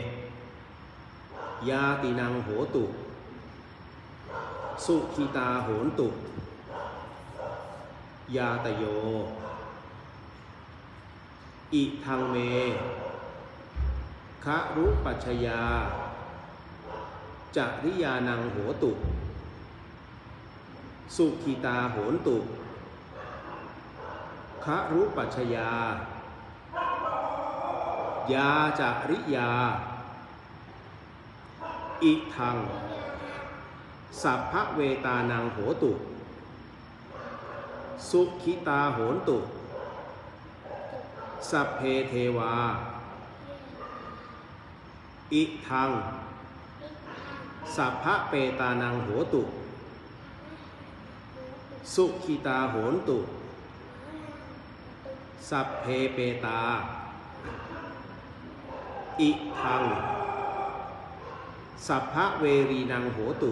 Speaker 1: ยาตินังโหตุสุขีตาโหนตุยาตโยอิทังเมคะรุปัชชยาจริยานังโหตุสุขีตาโหนตุคะรุปัชชยายาจริยาอิทังสัพพเวตานังโหตุสุขิตาโหนตุสัพเพเทวาอิทังสัพพะเปตานังโหตุ สุขิตาโหนตุ สัพเพเปตา อิทัง สัพพะเวรีนังโหตุ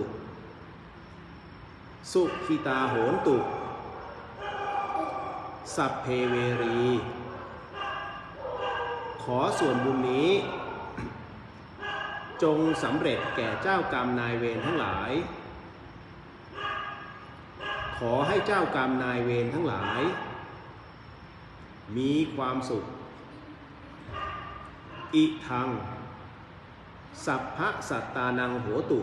Speaker 1: สุขิตาโหนตุ สัพเพเวรี ขอส่วนบุญนี้ จงสำเร็จแก่เจ้ากรรมนายเวรทั้งหลาย ขอให้เจ้ากรรมนายเวรทั้งหลาย มีความสุข อิทัง สัพพะสัตตานังโหตุ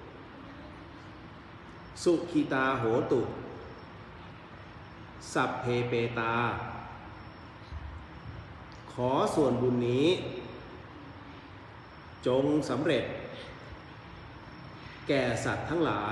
Speaker 1: สุขิตาโหตุ สัพเพเปตา ขอส่วนบุญนี้ จงสำเร็จแก่สัตว์ทั้งหลาย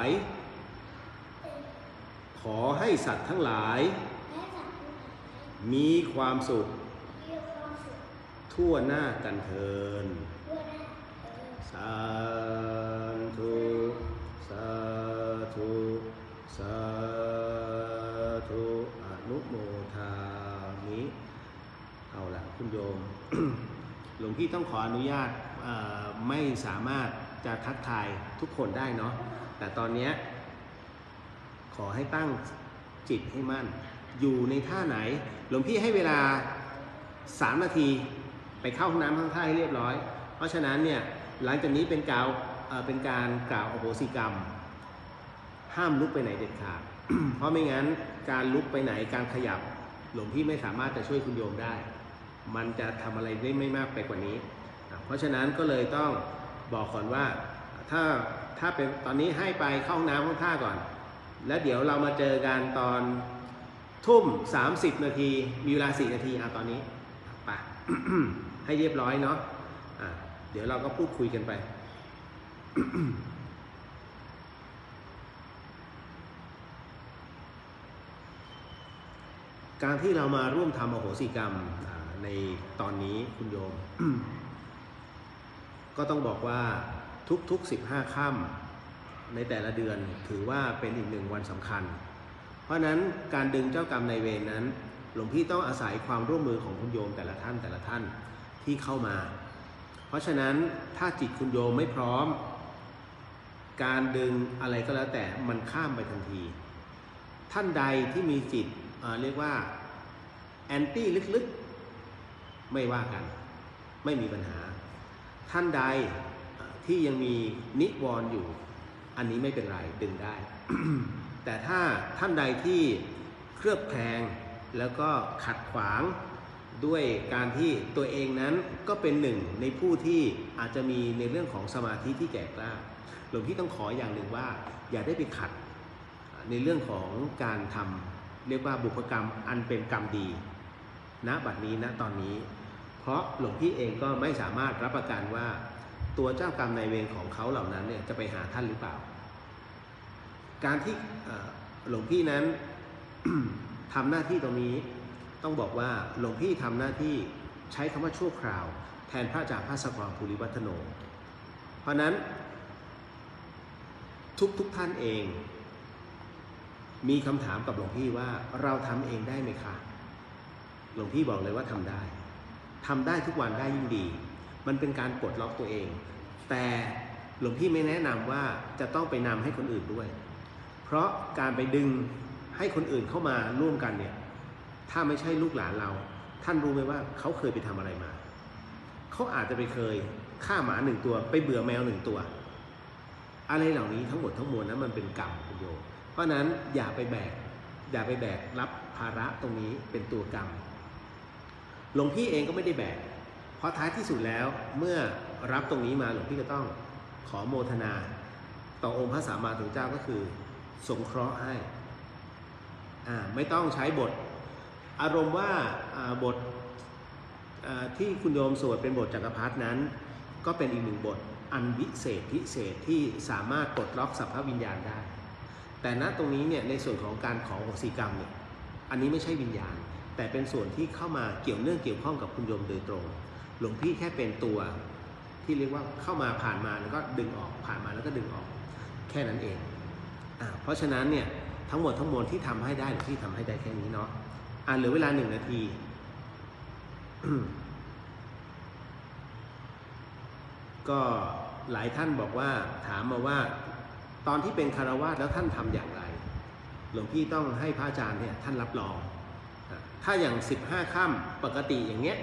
Speaker 1: ขอให้สัตว์ทั้งหลาย มีความสุขทั่วหน้ากันเทินสาธุสาธุสาธุอนุโมทามิเอาล่ะคุณโยม หลวงพี่ต้องขออนุญาตไม่สามารถจะทักทายทุกคนได้เนาะแต่ตอนนี้ขอให้ตั้งจิตให้มั่นอยู่ในท่าไหนหลวงพี่ให้เวลาสามนาทีไปเข้าห้องน้ำข้างท่าให้เรียบร้อยเพราะฉะนั้นเนี่ยหลังจากนี้เป็นกล่าวเป็นการกล่าวอโหสิกรรมห้ามลุกไปไหนเด็ดขาด เพราะไม่งั้นการลุกไปไหนการขยับหลวงพี่ไม่สามารถจะช่วยคุณโยมได้มันจะทำอะไรได้ไม่มากไปกว่านี้เพราะฉะนั้นก็เลยต้องบอกก่อนว่าถ้าถ้าเป็นตอนนี้ให้ไปเข้าห้องน้ำห้องท่าก่อนแล้วเดี๋ยวเรามาเจอกันตอนทุ่มสามสิบนาทีมีเวลาสี่นาทีอ่ะตอนนี้ไป ให้เรียบร้อยเนาะอ่ะเดี๋ยวเราก็พูดคุยกันไป การที่เรามาร่วมทำอโหสิกรรมในตอนนี้คุณโยม ก็ต้องบอกว่าทุกๆสิบห้าค่ำในแต่ละเดือนถือว่าเป็นอีกหนึ่งวันสำคัญเพราะนั้นการดึงเจ้ากรรมนายเวรนั้นหลวงพี่ต้องอาศัยความร่วมมือของคุณโยมแต่ละท่านแต่ละท่านที่เข้ามาเพราะฉะนั้นถ้าจิตคุณโยมไม่พร้อมการดึงอะไรก็แล้วแต่มันข้ามไปทันทีท่านใดที่มีจิต เอ่อ เรียกว่าแอนตี้ลึกๆไม่ว่ากันไม่มีปัญหาท่านใดที่ยังมีนิวรณ์อยู่อันนี้ไม่เป็นไรดึงได้ แต่ถ้าท่านใดที่เคลือบแคลงแล้วก็ขัดขวางด้วยการที่ตัวเองนั้นก็เป็นหนึ่งในผู้ที่อาจจะมีในเรื่องของสมาธิที่แก่กล้าหลวงพี่ต้องขออย่างหนึ่งว่าอย่าได้ไปขัดในเรื่องของการทำเรียกว่าบุพกรรมอันเป็นกรรมดีณบัดนี้ณตอนนี้เพราะหลวงพี่เองก็ไม่สามารถรับประกันว่าตัวเจ้ากรรมนายเวรของเขาเหล่านั้นเนี่ยจะไปหาท่านหรือเปล่าการที่หลวงพี่นั้น ทำหน้าที่ตรงนี้ต้องบอกว่าหลวงพี่ทำหน้าที่ใช้คำว่าชั่วคราวแทนพระอาจารย์ภาสกรภูริวัฒโนเพราะนั้นทุกทุกท่านเองมีคำถามกับหลวงพี่ว่าเราทำเองได้ไหมคะหลวงพี่บอกเลยว่าทำได้ทำได้ทุกวันได้ยิ่งดีมันเป็นการปลดล็อกตัวเองแต่หลวงพี่ไม่แนะนำว่าจะต้องไปนำให้คนอื่นด้วยเพราะการไปดึงให้คนอื่นเข้ามาร่วมกันเนี่ยถ้าไม่ใช่ลูกหลานเราท่านรู้ไหมว่าเขาเคยไปทำอะไรมาเขาอาจจะไปเคยฆ่าหมาหนึ่งตัวไปเบื่อแมวหนึ่งตัวอะไรเหล่านี้ทั้งหมดทั้งมวลนั้นมันเป็นกรรมคุณโยมเพราะนั้นอย่าไปแบกอย่าไปแบกรับภาระตรงนี้เป็นตัวกรรมหลวงพี่เองก็ไม่ได้แบกเพราะท้ายที่สุดแล้วเมื่อรับตรงนี้มาหลวงพี่ก็ต้องขอโมทนาต่อองค์พระสัมมาสัมพุทธเจ้าก็คือสงเคราะห์ให้อ่าไม่ต้องใช้บทอารมณ์ว่าบทที่คุณโยมสวดเป็นบทจักรพรรดินั้นก็เป็นอีกหนึ่งบทอันวิเศษพิเศษที่สามารถปลดล็อกสัพพวิญญาณได้แต่ณตรงนี้เนี่ยในส่วนของการขออโหสิกรรมเนี่ยอันนี้ไม่ใช่วิญญาณแต่เป็นส่วนที่เข้ามาเกี่ยวเนื่องเกี่ยวข้องกับคุณโยมโดยตรงหลวงพี่แค่เป็นตัวที่เรียกว่าเข้ามาผ่านมาแล้วก็ดึงออกผ่านมาแล้วก็ดึงออกแค่นั้นเองอ่าเพราะฉะนั้นเนี่ยทั้งหมดทั้งมวลที่ทำให้ได้หรือที่ทำให้ได้แค่นี้เนาะอ่าเหลือเวลาหนึ่งนาที ก็หลายท่านบอกว่าถามมาว่าตอนที่เป็นคฤหัสถ์แล้วท่านทำอย่างไรหลวงพี่ต้องให้พระอาจารย์เนี่ยท่านรับรองถ้าอย่างสิบห้าค่ำปกติอย่างเงี้ย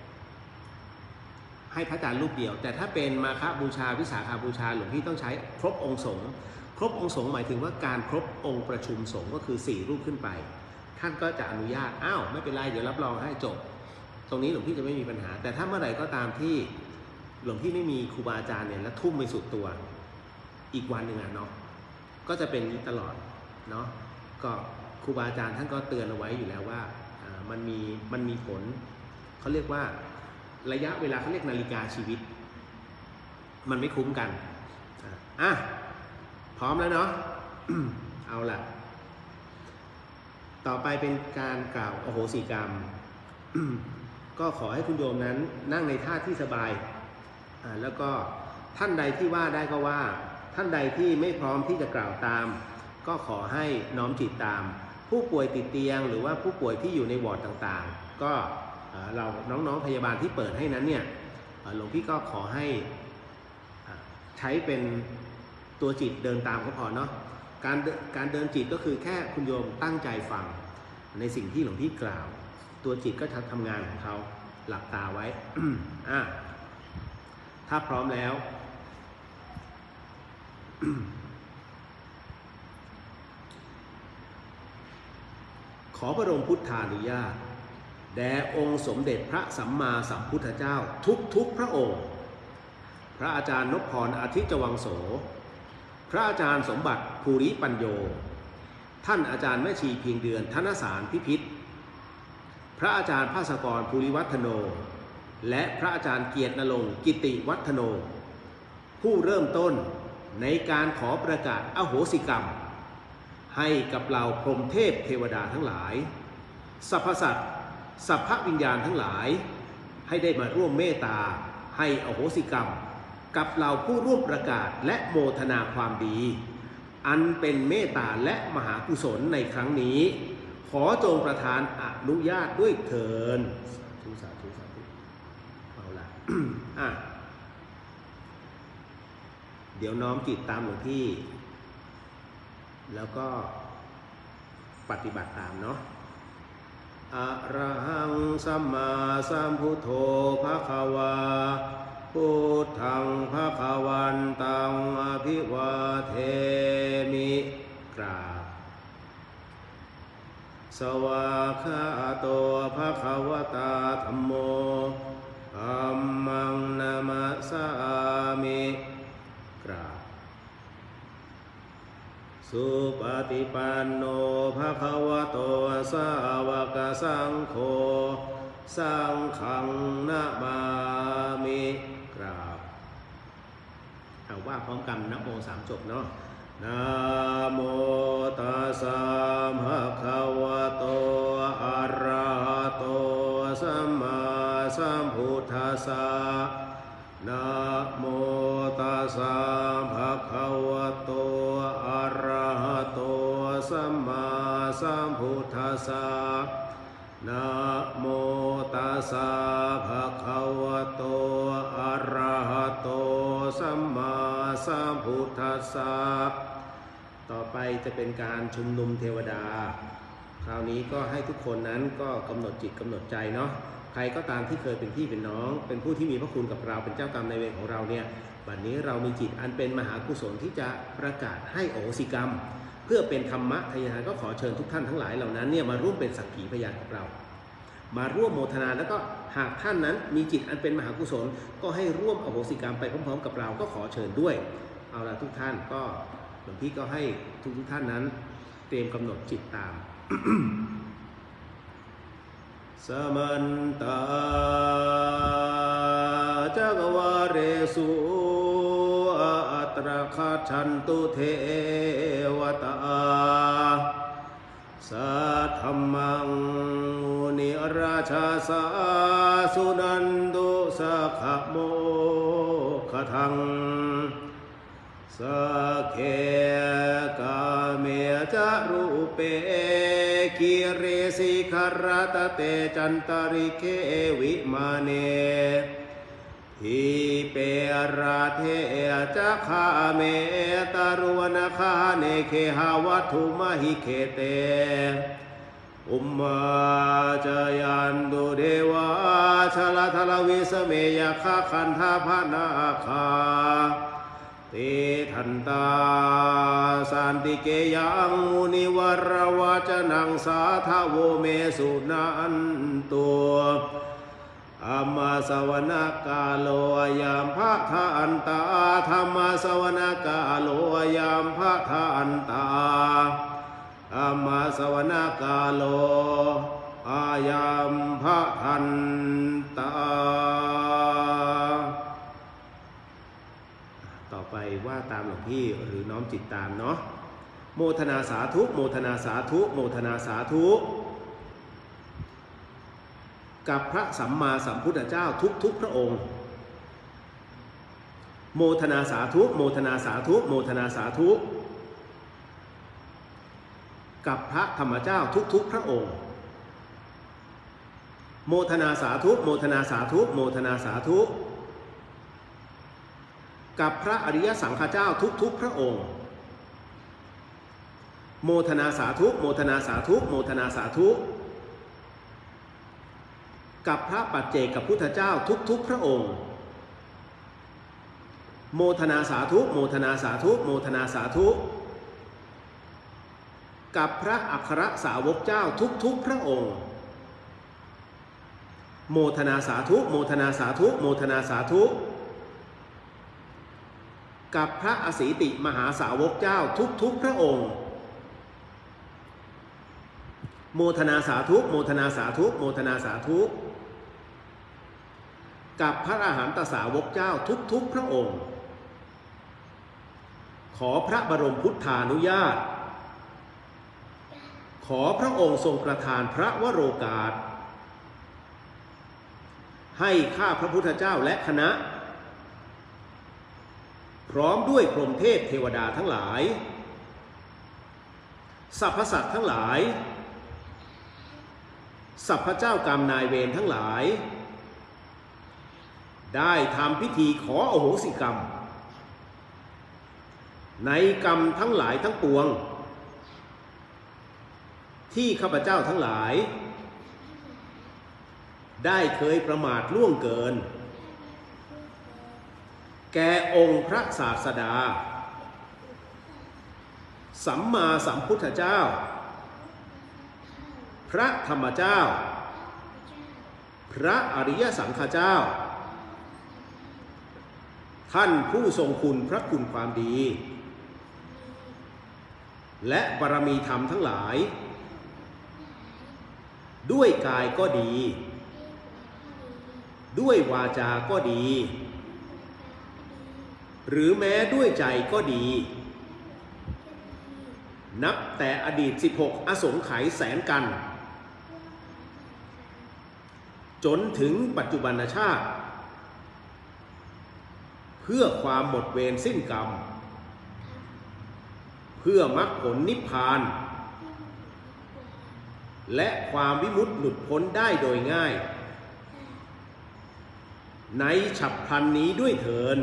Speaker 1: ให้พระอาจารย์รูปเดียวแต่ถ้าเป็นมาฆบูชาวิสาขาบูชาหลวงพี่ต้องใช้ครบองค์สงฆ์ครบองค์สงฆ์หมายถึงว่าการครบองค์ประชุมสงฆ์ก็คือสี่รูปขึ้นไปท่านก็จะอนุญาตอ้าวไม่เป็นไรเดี๋ยวรับรองให้จบตรงนี้หลวงพี่จะไม่มีปัญหาแต่ถ้าเมื่อไหร่ก็ตามที่หลวงพี่ไม่มีครูบาอาจารย์เนี่ยแล้วทุ่มไปสุดตัวอีกวันหนึ่งอ่ะเนาะก็จะเป็นนี้ตลอดเนาะก็ครูบาอาจารย์ท่านก็เตือนเอาไว้อยู่แล้วว่ามันมีมันมีผลเขาเรียกว่าระยะเวลาเขาเรียกนาฬิกาชีวิตมันไม่คุ้มกันอ่ะพร้อมแล้วเนาะ เอาล่ะต่อไปเป็นการกล่าวอโหสิกรรม ก็ขอให้คุณโยมนั้นนั่งในท่าที่สบายอ่าแล้วก็ท่านใดที่ว่าได้ก็ว่าท่านใดที่ไม่พร้อมที่จะกล่าวตามก็ขอให้น้อมจิตตามผู้ป่วยติดเตียงหรือว่าผู้ป่วยที่อยู่ในวอร์ดต่างๆก็เราน้องๆพยาบาลที่เปิดให้นั้นเนี่ยหลวงพี่ก็ขอให้ใช้เป็นตัวจิตเดินตามก็พอเนาะการการเดินจิตก็คือแค่คุณโยมตั้งใจฟังในสิ่งที่หลวงพี่กล่าวตัวจิตก็จะทำงานของเขาหลับตาไว้ อ่ะถ้าพร้อมแล้ว ขอพระบรมพุทธานุญาตแด่องค์สมเด็จพระสัมมาสัมพุทธเจ้าทุกทุกพระองค์พระอาจารย์นพพรอาทิตย์จวังโสพระอาจารย์สมบัติภูริปัญโยท่านอาจารย์แม่ชีเพียงเดือนธนสารพิพิธพระอาจารย์ภาสกรภูริวัฒโนและพระอาจารย์เกียรตินรงค์กิติวัฒโนผู้เริ่มต้นในการขอประกาศอโหสิกรรมให้กับเราพรหมเทพเทวดาทั้งหลายสรรพสัตว์สัพพวิญญาณทั้งหลายให้ได้มาร่วมเมตตาให้อโหสิกรรมกับเราผู้ร่วมประกาศและโมทนาความดีอันเป็นเมตตาและมหากุศลในครั้งนี้ขอจงประทานอนุญาตด้วยเถิดสาธุสาธุสาธุเอาละ อ่ะเดี๋ยวน้อมจิตตามหลวงพี่แล้วก็ปฏิบัติตามเนาะอะระหังสัมมาสัมพุทโธภควาพุทธังภควันตังอภิวาเทมิกราบสวากขาโตภควตาธัมโมธัมมังนามัสสามิกราบสุปฏิปันโนภควโตสาวกสังโฆสังฆังนะมามิกราบเอาว่าพร้อมกันนะโมสามจบเนาะนะโมตัสสะภะคะวะโตอะระหะโตสัมมาสัมพุทธัสสะนะโมตัสสะภะคะวะโตอะระหะโตสัมมาสัมพุทธัสสะนะโมตัสสะภะคะวะโตอะระหะโตสัมมาสัมพุทธัสสะต่อไปจะเป็นการชุมนุมเทวดาคราวนี้ก็ให้ทุกคนนั้นก็กำหนดจิตกำหนดใจเนาะใครก็ตามที่เคยเป็นพี่เป็นน้องเป็นผู้ที่มีพระคุณกับเราเป็นเจ้ากรรมนายเวรของเราเนี่ยบัดนี้เรามีจิตอันเป็นมหากุศลที่จะประกาศให้อโหสิกรรมเพื่อเป็นธรรมะทายานก็ขอเชิญทุกท่านทั้งหลายเหล่านั้นเนี่ยมาร่วมเป็นสักขีพยานกับเรามาร่วมโมทนาแล้วก็หากท่านนั้นมีจิตอันเป็นมหากุศลก็ให้ร่วมอโหสิกรรมไปพร้อมๆกับเราก็ขอเชิญด้วยเอาละทุกท่านก็หลวงพี่ก็ให้ทุกทุกท่านนั้นเตรียมกำหนดจิตตาม สมันตาจักวาเรสุอัตราคาชันตุเทวตาสัทธัมมังมุนิราชาสาสุนันตุสสัคขโมขทังสักเคกาเมจารูเปกิเรสิขรตเตจันตริเควิมาเนทิเปราเทจะคาเมตารุวนาคาเนเคหาวัตถุมหิเคเตอุมมาจายันตุเดวะชลทลวิสเมยคาคันธาภนาคาเตทันตาสันติเกยังมุนิวรวาจนังสาทาโวเมสุนันตัวอัมมาสวนกาโลยามพระทานตาธรรมสวนกาโลยามพระทานตาอัมมาสวนกาโลอายามพระทันตาต่อไปว่าตามหลวงพี่หรือน้อมจิตตามเนาะโมทนาสาธุโมทนาสาธุโมทนาสาธุกับพระสัมมาสัมพุทธเจ้าทุกๆพระองค์โมทนาสาธุโมทนาสาธุโมทนาสาธุกับพระธรรมเจ้าทุกๆพระองค์โมทนาสาธุโมทนาสาธุโมทนาสาธุกับพระอริยสังฆเจ้าทุกๆพระองค์โมทนาสาธุโมทนาสาธุโมทนาสาธุกับพระปัจเจกพุทธเจ้าทุกๆพระองค์โมทนาสาธุโมทนาสาธุโมทนาสาธุกับพระอัครสาวกเจ้าทุกๆพระองค์โมทนาสาธุโมทนาสาธุโมทนาสาธุกับพระอสีติมหาสาวกเจ้าทุกๆพระองค์โมทนาสาธุโมทนาสาธุโมทนาสาธุกับพระอรหันตสาวกเจ้าทุกๆพระองค์ขอพระบรมพุทธานุญาตขอพระองค์ทรงประทานพระวโรกาสให้ข้าพระพุทธเจ้าและคณะพร้อมด้วยพรหมเทพเทวดาทั้งหลายสรรพสัตว์ทั้งหลายสรรพเจ้ากรรมนายเวรทั้งหลายได้ทำพิธีขออโหสิกรรมในกรรมทั้งหลายทั้งปวงที่ข้าพเจ้าทั้งหลายได้เคยประมาทล่วงเกินแก่องค์พระศาสดาสัมมาสัมพุทธเจ้าพระธรรมเจ้าพระอริยสังฆเจ้าท่านผู้ทรงคุณพระคุณความดีและบารมีธรรมทั้งหลายด้วยกายก็ดีด้วยวาจาก็ดีหรือแม้ด้วยใจก็ดีนับแต่อดีตสิบหกอสงไขยแสนกันจนถึงปัจจุบันชาติเพื่อความหมดเวรสิ้นกรรมเพื่อมรรคผลนิพพานและความวิมุตติหลุดพ้นได้โดยง่ายในฉับพลันนี้ด้วยเถิด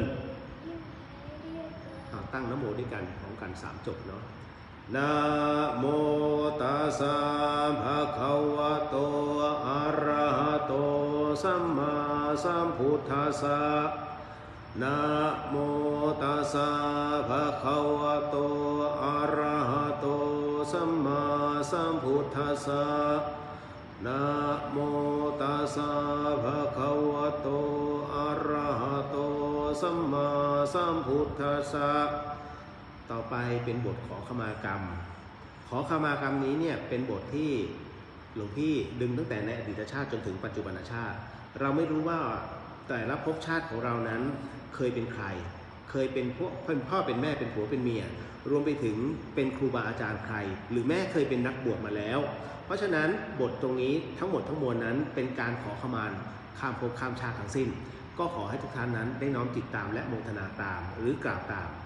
Speaker 1: ตั้งนะโมด้วยกันพร้อมกันสามจบเนาะนะโมตัสสะภะคะวะโตอะระหะโตสัมมาสัมพุทธัสสะนะโมตัสสะภะคะวะโตอะระหะโตสัมมาสัมพุทธัสสะนะโมตัสสะภะคะวะโตอะระหะโตสัมมาสัมพุทธัสสะต่อไปเป็นบทขอขมากรรมขอขมากรรมนี้เนี่ยเป็นบทที่หลวงพี่ดึงตั้งแต่ในอดีตชาติจนถึงปัจจุบันชาติเราไม่รู้ว่าแต่ละภพชาติของเรานั้นเคยเป็นใครเคยเป็นพวกเป็นพ่อเป็นแม่เป็นผัวเป็นเมียรวมไปถึงเป็นครูบาอาจารย์ใครหรือแม่เคยเป็นนักบวชมาแล้วเพราะฉะนั้นบทตรงนี้ทั้งหมดทั้งมวลนั้นเป็นการขอขมาข้ามภพข้ามชาติทั้งสิ้นก็ขอให้ทุกท่านนั้นได้น้อมจิตตามและโมทนาตามหรือกล่าวตาม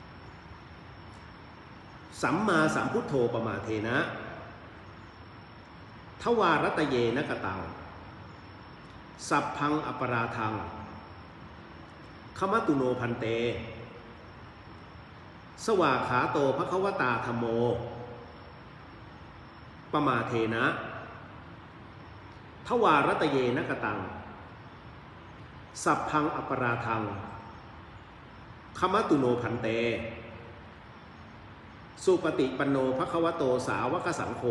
Speaker 1: สัมมาสัมพุทโธปมาเทนะทวารัตเยนะกตังสัพพังอปราทังขมตุโนพันเตสวาขาโตภควตาธัมโมปมาเทนะทวารัตเยนะกตังสัพพังอปราทังขมตุโนพันเตสุปฏิปันโนภควโตสาวกสังโฆ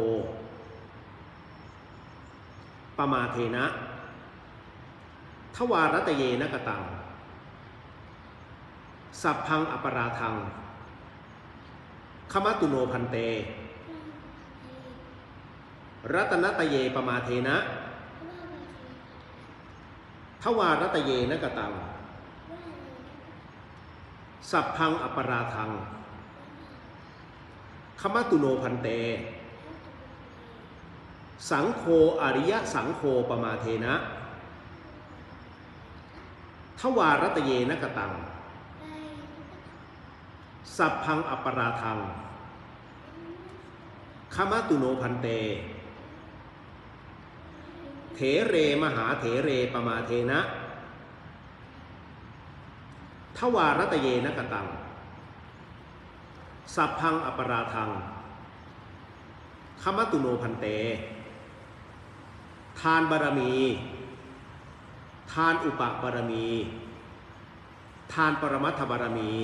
Speaker 1: ปมาเทนะทวารัตเยนะกตังสัพพังอปราทังขมตุโนพันเตรัตนตเยปมาเทนะทวารัตเยนะกตังสัพพังอปราทังขมตุโนพันเตสังโฆอริยสังโฆปมาเทนะทวารัตเยนะกตังสัพพังอปราทังขมตุโนพันเตเถเรมหาเถเรปมาเทนะทวารัตเยนะกตังสัพพังอปราทังขมตุโนพันเตทานบารมีทานอุปบารมีทานปรมัตถบารมี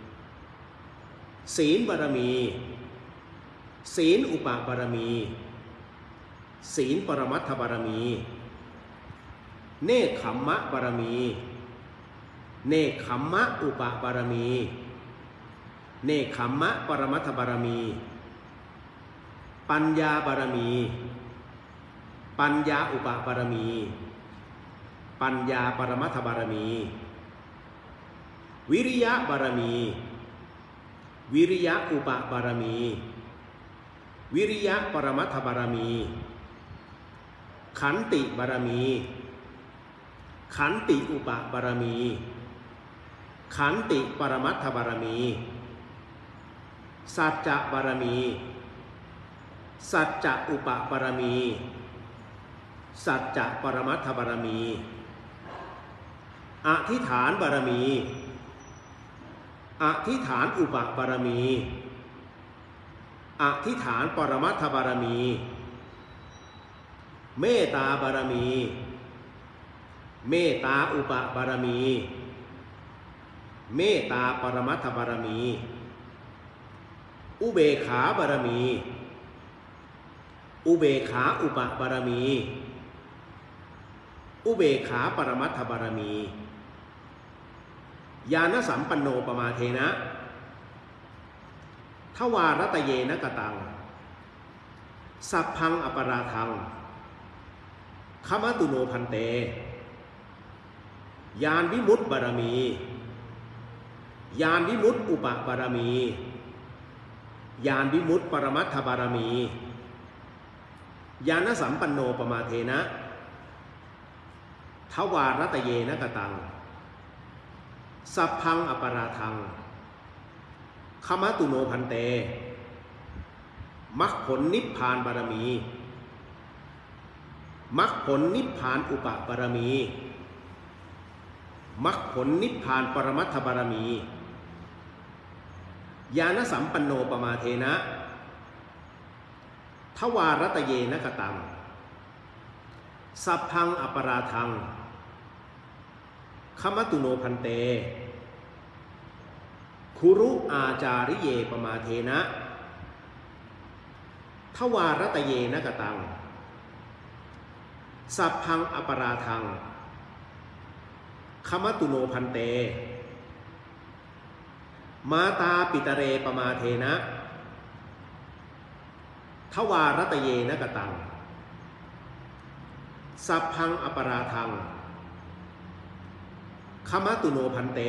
Speaker 1: ศีลบารมีศีลอุปบารมีศีลปรมัตถบารมีเนกขัมมะบารมีเนกขัมมะอุปบารมีเนกขัมมะปรมัตถบารมีปัญญาบารมีปัญญาอุปบารมีปัญญาปรมัตถบารมีวิริยะบารมีวิริยะอุปบารมีวิริยะปรมัตถบารมีขันติบารมีขันติอุปบารมีขันติปรมัตถบารมีสัจจะบารมีสัจจะอุปบารมีสัจจะปรมัตถบารมีอธิษฐานบารมีอธิษฐานอุปบารมีอธิษฐานปรมัตถบารมีเมตตาบารมีเมตตาอุปบารมีเมตตาปรมัตถบารมีอุเบกขาบารมีอุเบกขาอุปบารมีอุเบกขาปรมัตถบารมีญาณสัมปันโนปมาเทนะทวารัตเยนะกตังสัพพังอปราทังขมตุโนพันเตญาณวิมุตติบารมีญาณวิมุตติอุปบารมีญาณวิมุตติปรมัตถบารมีญาณสัมปันโนปมาเทนะทวารัตเยนะกตังสัพพังอปราทังขมตุโนพันเตมรรคผลนิพพานบารมีมรรคผลนิพพานอุปบารมีมรรคผลนิพพานปรมัตถบารมีญาณสัมปันโนปมาเทนะทวารัตเยนะกตังสัพพังอปราทังขมตุโนพันเตคุรุอาจาริเยปมาเทนะทวารัตเยนะกตังสัพพังอปราทังขมตุโนพันเตมาตาปิตเรปมาเทนะทวารัตเยนะกตังสัพพังอปราทังขมตุโนพันเต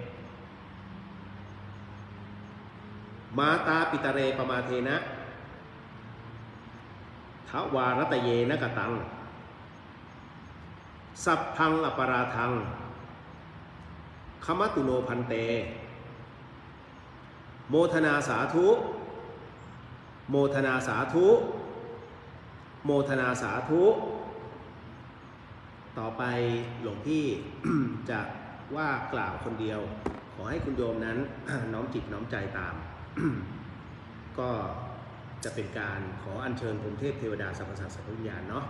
Speaker 1: มาตาปิตเรปมาเทนะทวารัตเยนะกตังสัพพังอปราทังขมัตตุโนพันเตโมทนาสาธุโมทนาสาธุโมทนาสาธุต่อไปหลวงพี่ จะว่ากล่าวคนเดียวขอให้คุณโยมนั้น น้อมจิตน้อมใจตาม ก็จะเป็นการขออัญเชิญพรหมเทพเทวดาสรรพสัตว์สัพพวิญญาณเนาะ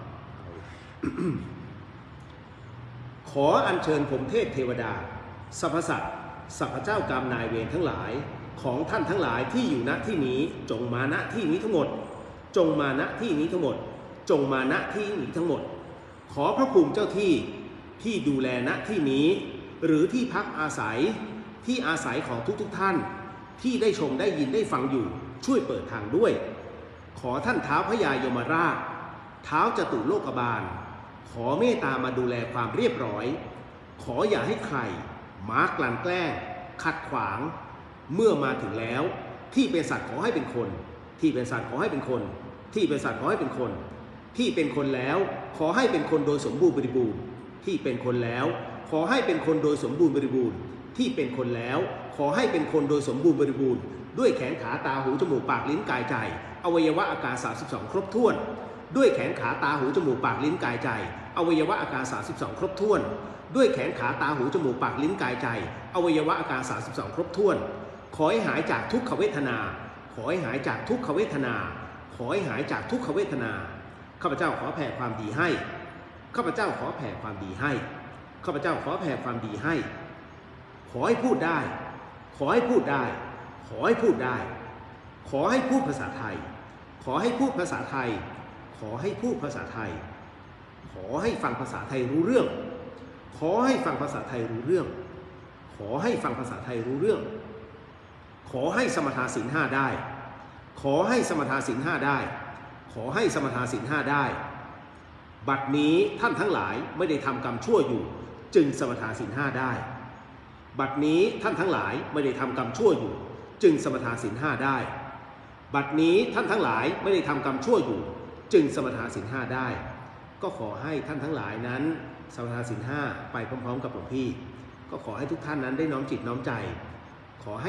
Speaker 1: ขออัญเชิญพรหมเทพเทวดาสรรพสัตว์สัพพเจ้ากรรมนายเวรทั้งหลายของท่านทั้งหลายที่อยู่ณที่นี้จงมาณที่นี้ทั้งหมดจงมาณที่นี้ทั้งหมดจงมาณที่นี้ทั้งหมดขอพระภูมิเจ้าที่ที่ดูแลณที่นี้หรือที่พักอาศัยที่อาศัยของทุกๆท่านที่ได้ชมได้ยินได้ฟังอยู่ช่วยเปิดทางด้วยขอท่านท้าวพญายมราชท้าวจตุโลกบาลขอเมตตามาดูแลความเรียบร้อยขออย่าให้ใครมากลั่นแกล้งขัดขวางเมื่อมาถึงแล้วที่เป็นสัตว์ขอให้เป็นคนที่เป็นสัตว์ขอให้เป็นคนที่เป็นสัตว์ขอให้เป็นคนที่เป็นคนแล้วขอให้เป็นคนโดยสมบูรณ์บริบูรณ์ที่เป็นคนแล้วขอให้เป็นคนโดยสมบูรณ์บริบูรณ์ที่เป็นคนแล้วขอให้เป็นคนโดยสมบูรณ์บริบูรณ์ด้วยแขนขาตาหูจมูกปากลิ้นกายใจอวัยวะอาการสามสิบสองครบถ้วนด้วยแขนขาตาหูจมูกปากลิ้นกายใจอวัยวะอาการสามสิบสองครบถ้วนด้วยแขนขาตาหูจมูกปากลิ้นกายใจอวัยวะอาการสามสิบสองครบถ้วนขอให้หายจากทุกขเวทนาขอให้หายจากทุกขเวทนาขอให้หายจากทุกขเวทนาข้าพเจ้าขอแผ่ความดีให้ข้าพเจ้าขอแผ่ความดีให้ข้าพเจ้าขอแผ่ความดีให้ขอให้พูดได้ขอให้พูดได้ขอให้พูดได้ขอให้พูดภาษาไทยขอให้พูดภาษาไทยขอให้พูดภาษาไทยขอให้ฟังภาษาไทยรู้เรื่องขอให้ฟังภาษาไทยรู้เรื่องขอให้ฟังภาษาไทยรู้เรื่องขอให้สมทาศีลห้าได้ขอให้สมทาศีลห้าได้ขอให้สมทาศีลห้าได้บัดนี้ท่านทั้งหลายไม่ได้ทำกรรมชั่วอยู่จึงสมทาศีลห้าได้บัดนี้ท่านทั้งหลายไม่ได้ทำกรรมชั่วอยู่จึงสมทาศีลห้าได้บัดนี้ท่านทั้งหลายไม่ได้ทำกรรมชั่วอยู่จึงสมทาศีลห้าได้ก็ขอให้ท่านทั้งหลายนั้นสมทาศีลห้าไปพร้อมๆกับหลวงพี่ก็ขอให้ทุกท่านนั้นได้น้อมจิตน้อมใจขอให้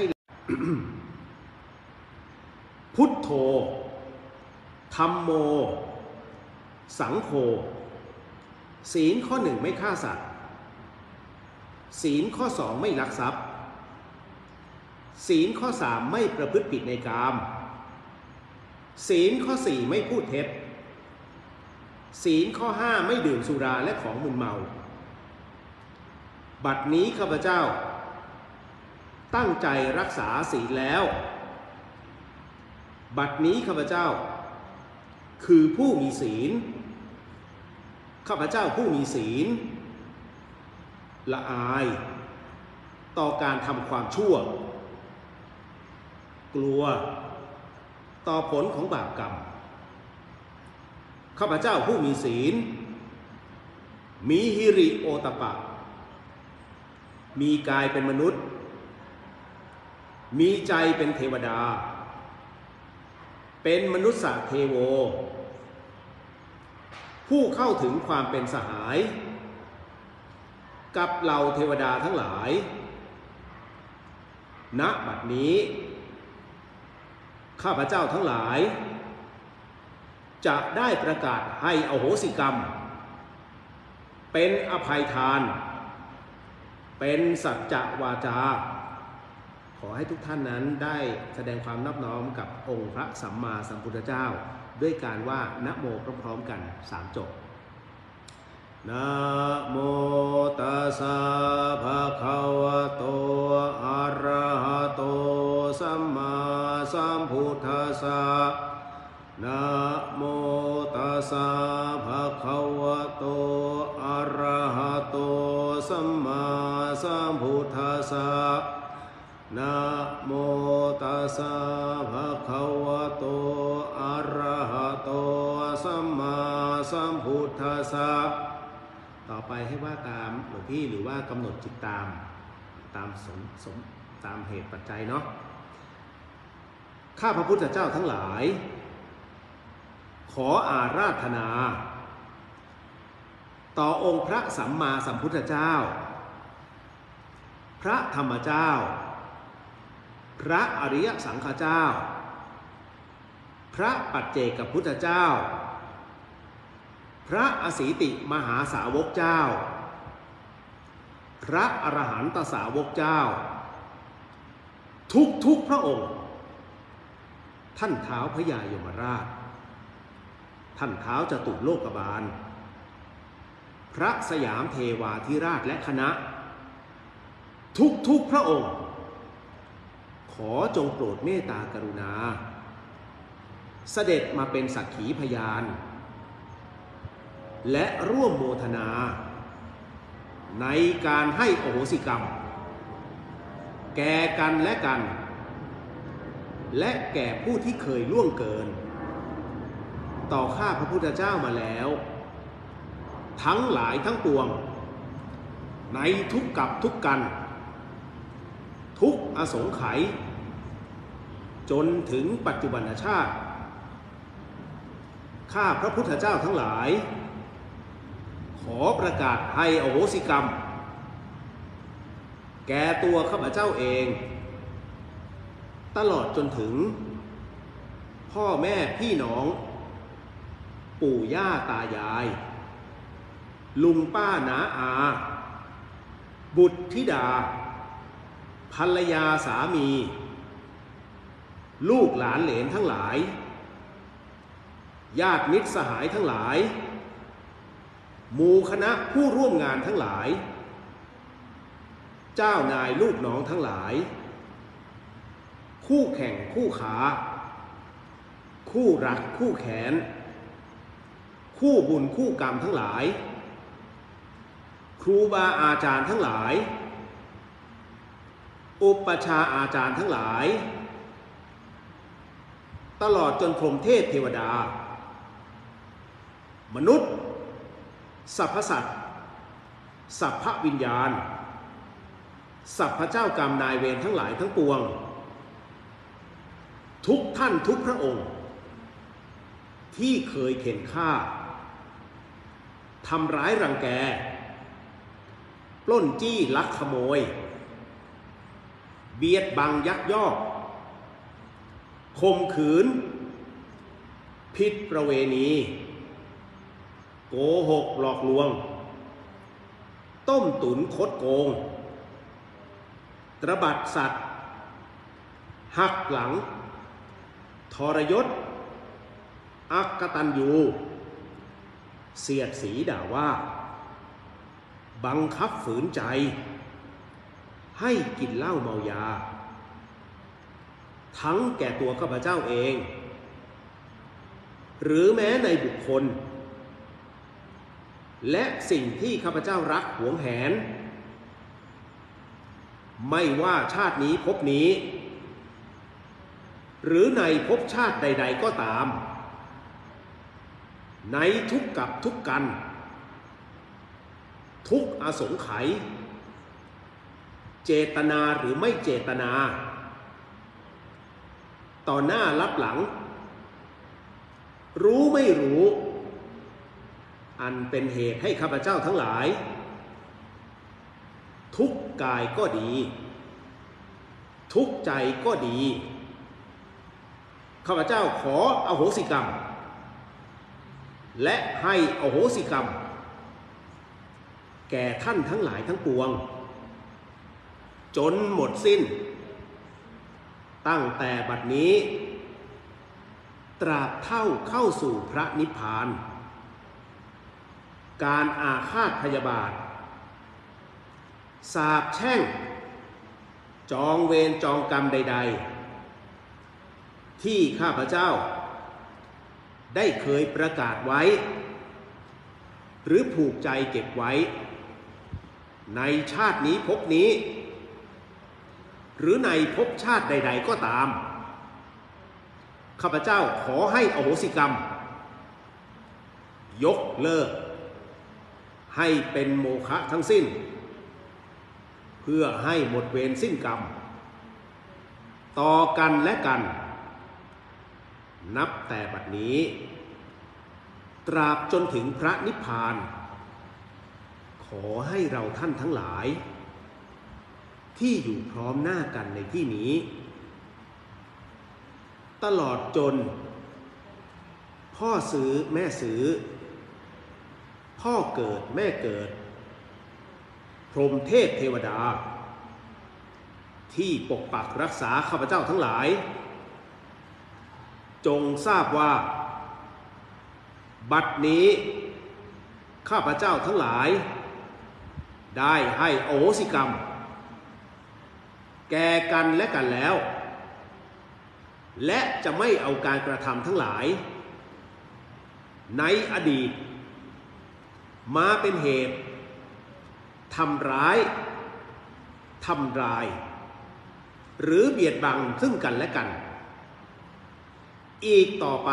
Speaker 1: พุทโธธัมโมสังโฆศีลข้อหนึ่งไม่ฆ่าสัตว์ศีลข้อสองไม่ลักทรัพย์ศีลข้อสามไม่ประพฤติผิดในกามศีลข้อสี่ไม่พูดเท็จศีลข้อห้าไม่ดื่มสุราและของมึนเมาบัดนี้ข้าพเจ้าตั้งใจรักษาศีลแล้วบัดนี้ข้าพเจ้าคือผู้มีศีลข้าพเจ้าผู้มีศีลละอายต่อการทำความชั่วกลัวต่อผลของบาปกรรมข้าพเจ้าผู้มีศีลมีหิริโอตปะมีกายเป็นมนุษย์มีใจเป็นเทวดาเป็นมนุษย์เทโวผู้เข้าถึงความเป็นสหายกับเหล่าเทวดาทั้งหลายณบัดนี้ข้าพเจ้าทั้งหลายจะได้ประกาศให้อโหสิกรรมเป็นอภัยทานเป็นสัจจวาจาขอให้ทุกท่านนั้นได้แสดงความนอบน้อมกับองค์พระสัมมาสัมพุทธเจ้าด้วยการว่านะโมพร้อมๆกันสามจบนะโมตัสสะภะคะวะโตอะระหะโตสัมมาสัมพุทธัสสะนะโมตัสสะภะคะวะโตอะระหะโตสัมมาสัมพุทธัสสะนะโมตัสสะภะคะวะโตอะระหะโตสัมมาสัมพุทธัสสะต่อไปให้ว่าตามหลวงพี่หรือว่ากำหนดจิตตามตามสมสมตามเหตุปัจจัยเนาะข้าพระพุทธเจ้าทั้งหลายขออาราธนาต่อองค์พระสัมมาสัมพุทธเจ้าพพระธรรมเจ้าพระอริยสังฆเจ้าพระปัจเจกพุทธเจ้าพระอสีติมหาสาวกเจ้าพระอรหันตสาวกเจ้าทุกทุกพระองค์ท่านท้าวพระยายมราชท่านท้าวจตุโลกบาลพระสยามเทวาธิราชและคณะทุกทุกพระองค์ขอจงโปรดเมตตากรุณาเสด็จมาเป็นสักขีพยานและร่วมโมทนาในการให้อโหสิกรรมแก่กันและกันและแก่ผู้ที่เคยล่วงเกินต่อข้าพระพุทธเจ้ามาแล้วทั้งหลายทั้งปวงในทุกกับทุกกันทุกอสงไขยจนถึงปัจจุบันชาติข้าพระพุทธเจ้าทั้งหลายขอประกาศให้อโหสิกรรมแก่ตัวข้าพเจ้าเองตลอดจนถึงพ่อแม่พี่น้องปู่ย่าตายายลุงป้าน้าอาบุตรธิดาภรรยาสามีลูกหลานเหลนทั้งหลายญาติมิตรสหายทั้งหลายหมู่คณะผู้ร่วมงานทั้งหลายเจ้านายลูกน้องทั้งหลายคู่แข่งคู่ขาคู่รักคู่แขนคู่บุญคู่กรรมทั้งหลายครูบาอาจารย์ทั้งหลายอุปชาอาจารย์ทั้งหลายตลอดจนพรหมเทพเทวดามนุษย์สรรพสัตว์สัพพวิญญาณสัพพเจ้ากรรมนายเวรทั้งหลายทั้งปวงทุกท่านทุกพระองค์ที่เคยเข็นฆ่าทำร้ายรังแกปล้นจี้ลักขโมยเบียดบังยักยอกข่มขืนผิดประเวณีโกหกหลอกลวงต้มตุ๋นคดโกงตระบัดสัตว์หักหลังทรยศอักตัญญูเสียดสีด่าว่าบังคับฝืนใจให้กินเหล้าเมายาทั้งแก่ตัวข้าพเจ้าเองหรือแม้ในบุคคลและสิ่งที่ข้าพเจ้ารักหวงแหนไม่ว่าชาตินี้ภพนี้หรือในภพชาติใดๆก็ตามในทุกกับทุกกันทุกอสงไขยเจตนาหรือไม่เจตนาต่อหน้ารับหลังรู้ไม่รู้อันเป็นเหตุให้ข้าพเจ้าทั้งหลายทุกกายก็ดีทุกใจก็ดีข้าพเจ้าขออโหสิกรรมและให้อโหสิกรรมแก่ท่านทั้งหลายทั้งปวงจนหมดสิ้นตั้งแต่บัดนี้ตราบเท่าเข้าสู่พระนิพพานการอาฆาตพยาบาทสาปแช่งจองเวรจองกรรมใดๆที่ข้าพเจ้าได้เคยประกาศไว้หรือผูกใจเก็บไว้ในชาตินี้ภพนี้หรือในภพชาติใดๆก็ตามข้าพเจ้าขอให้อโหสิกรรมยกเลิกให้เป็นโมฆะทั้งสิ้นเพื่อให้หมดเวรสิ้นกรรมต่อกันและกันนับแต่บัดนี้ตราบจนถึงพระนิพพานขอให้เราท่านทั้งหลายที่อยู่พร้อมหน้ากันในที่นี้ตลอดจนพ่อซื้อแม่ซื้อพ่อเกิดแม่เกิดพรหมเทพเทวดาที่ปกปักรักษาข้าพเจ้าทั้งหลายจงทราบว่าบัดนี้ข้าพเจ้าทั้งหลายได้ให้อโหสิกรรมแก่กันและกันแล้วและจะไม่เอาการกระทำทั้งหลายในอดีตมาเป็นเหตุทำร้ายทำลายหรือเบียดบังซึ่งกันและกันอีกต่อไป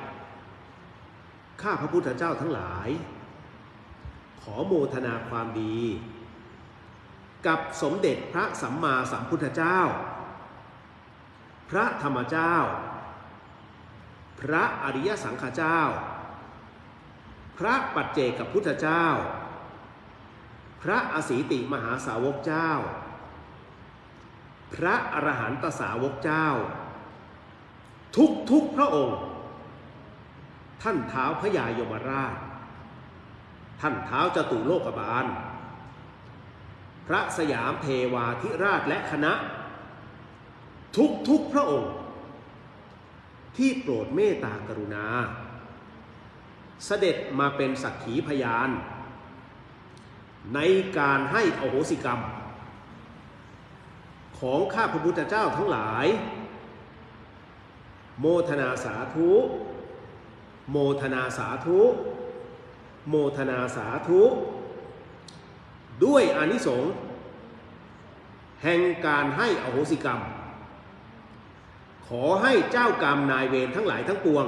Speaker 1: ข้าพระพุทธเจ้าทั้งหลายขอโมทนาความดีกับสมเด็จพระสัมมาสัมพุทธเจ้าพระธรรมเจ้าพระอริยสังฆเจ้าพระปัจเจกพุทธเจ้าพระอสีติมหาสาวกเจ้าพระอรหันตสาวกเจ้าทุกทุกพระองค์ท่านท้าวพญายมราชท่านท้าวจตุโลกบาลพระสยามเทวาธิราชและคณะทุกทุกพระองค์ที่โปรดเมตตากรุณาเสด็จมาเป็นสักขีพยานในการให้อโหสิกรรมของข้าพระพุทธเจ้าทั้งหลายโมทนาสาธุโมทนาสาธุโมทนาสาธุด้วยอานิสงส์แห่งการให้อโหสิกรรมขอให้เจ้ากรรมนายเวรทั้งหลายทั้งปวง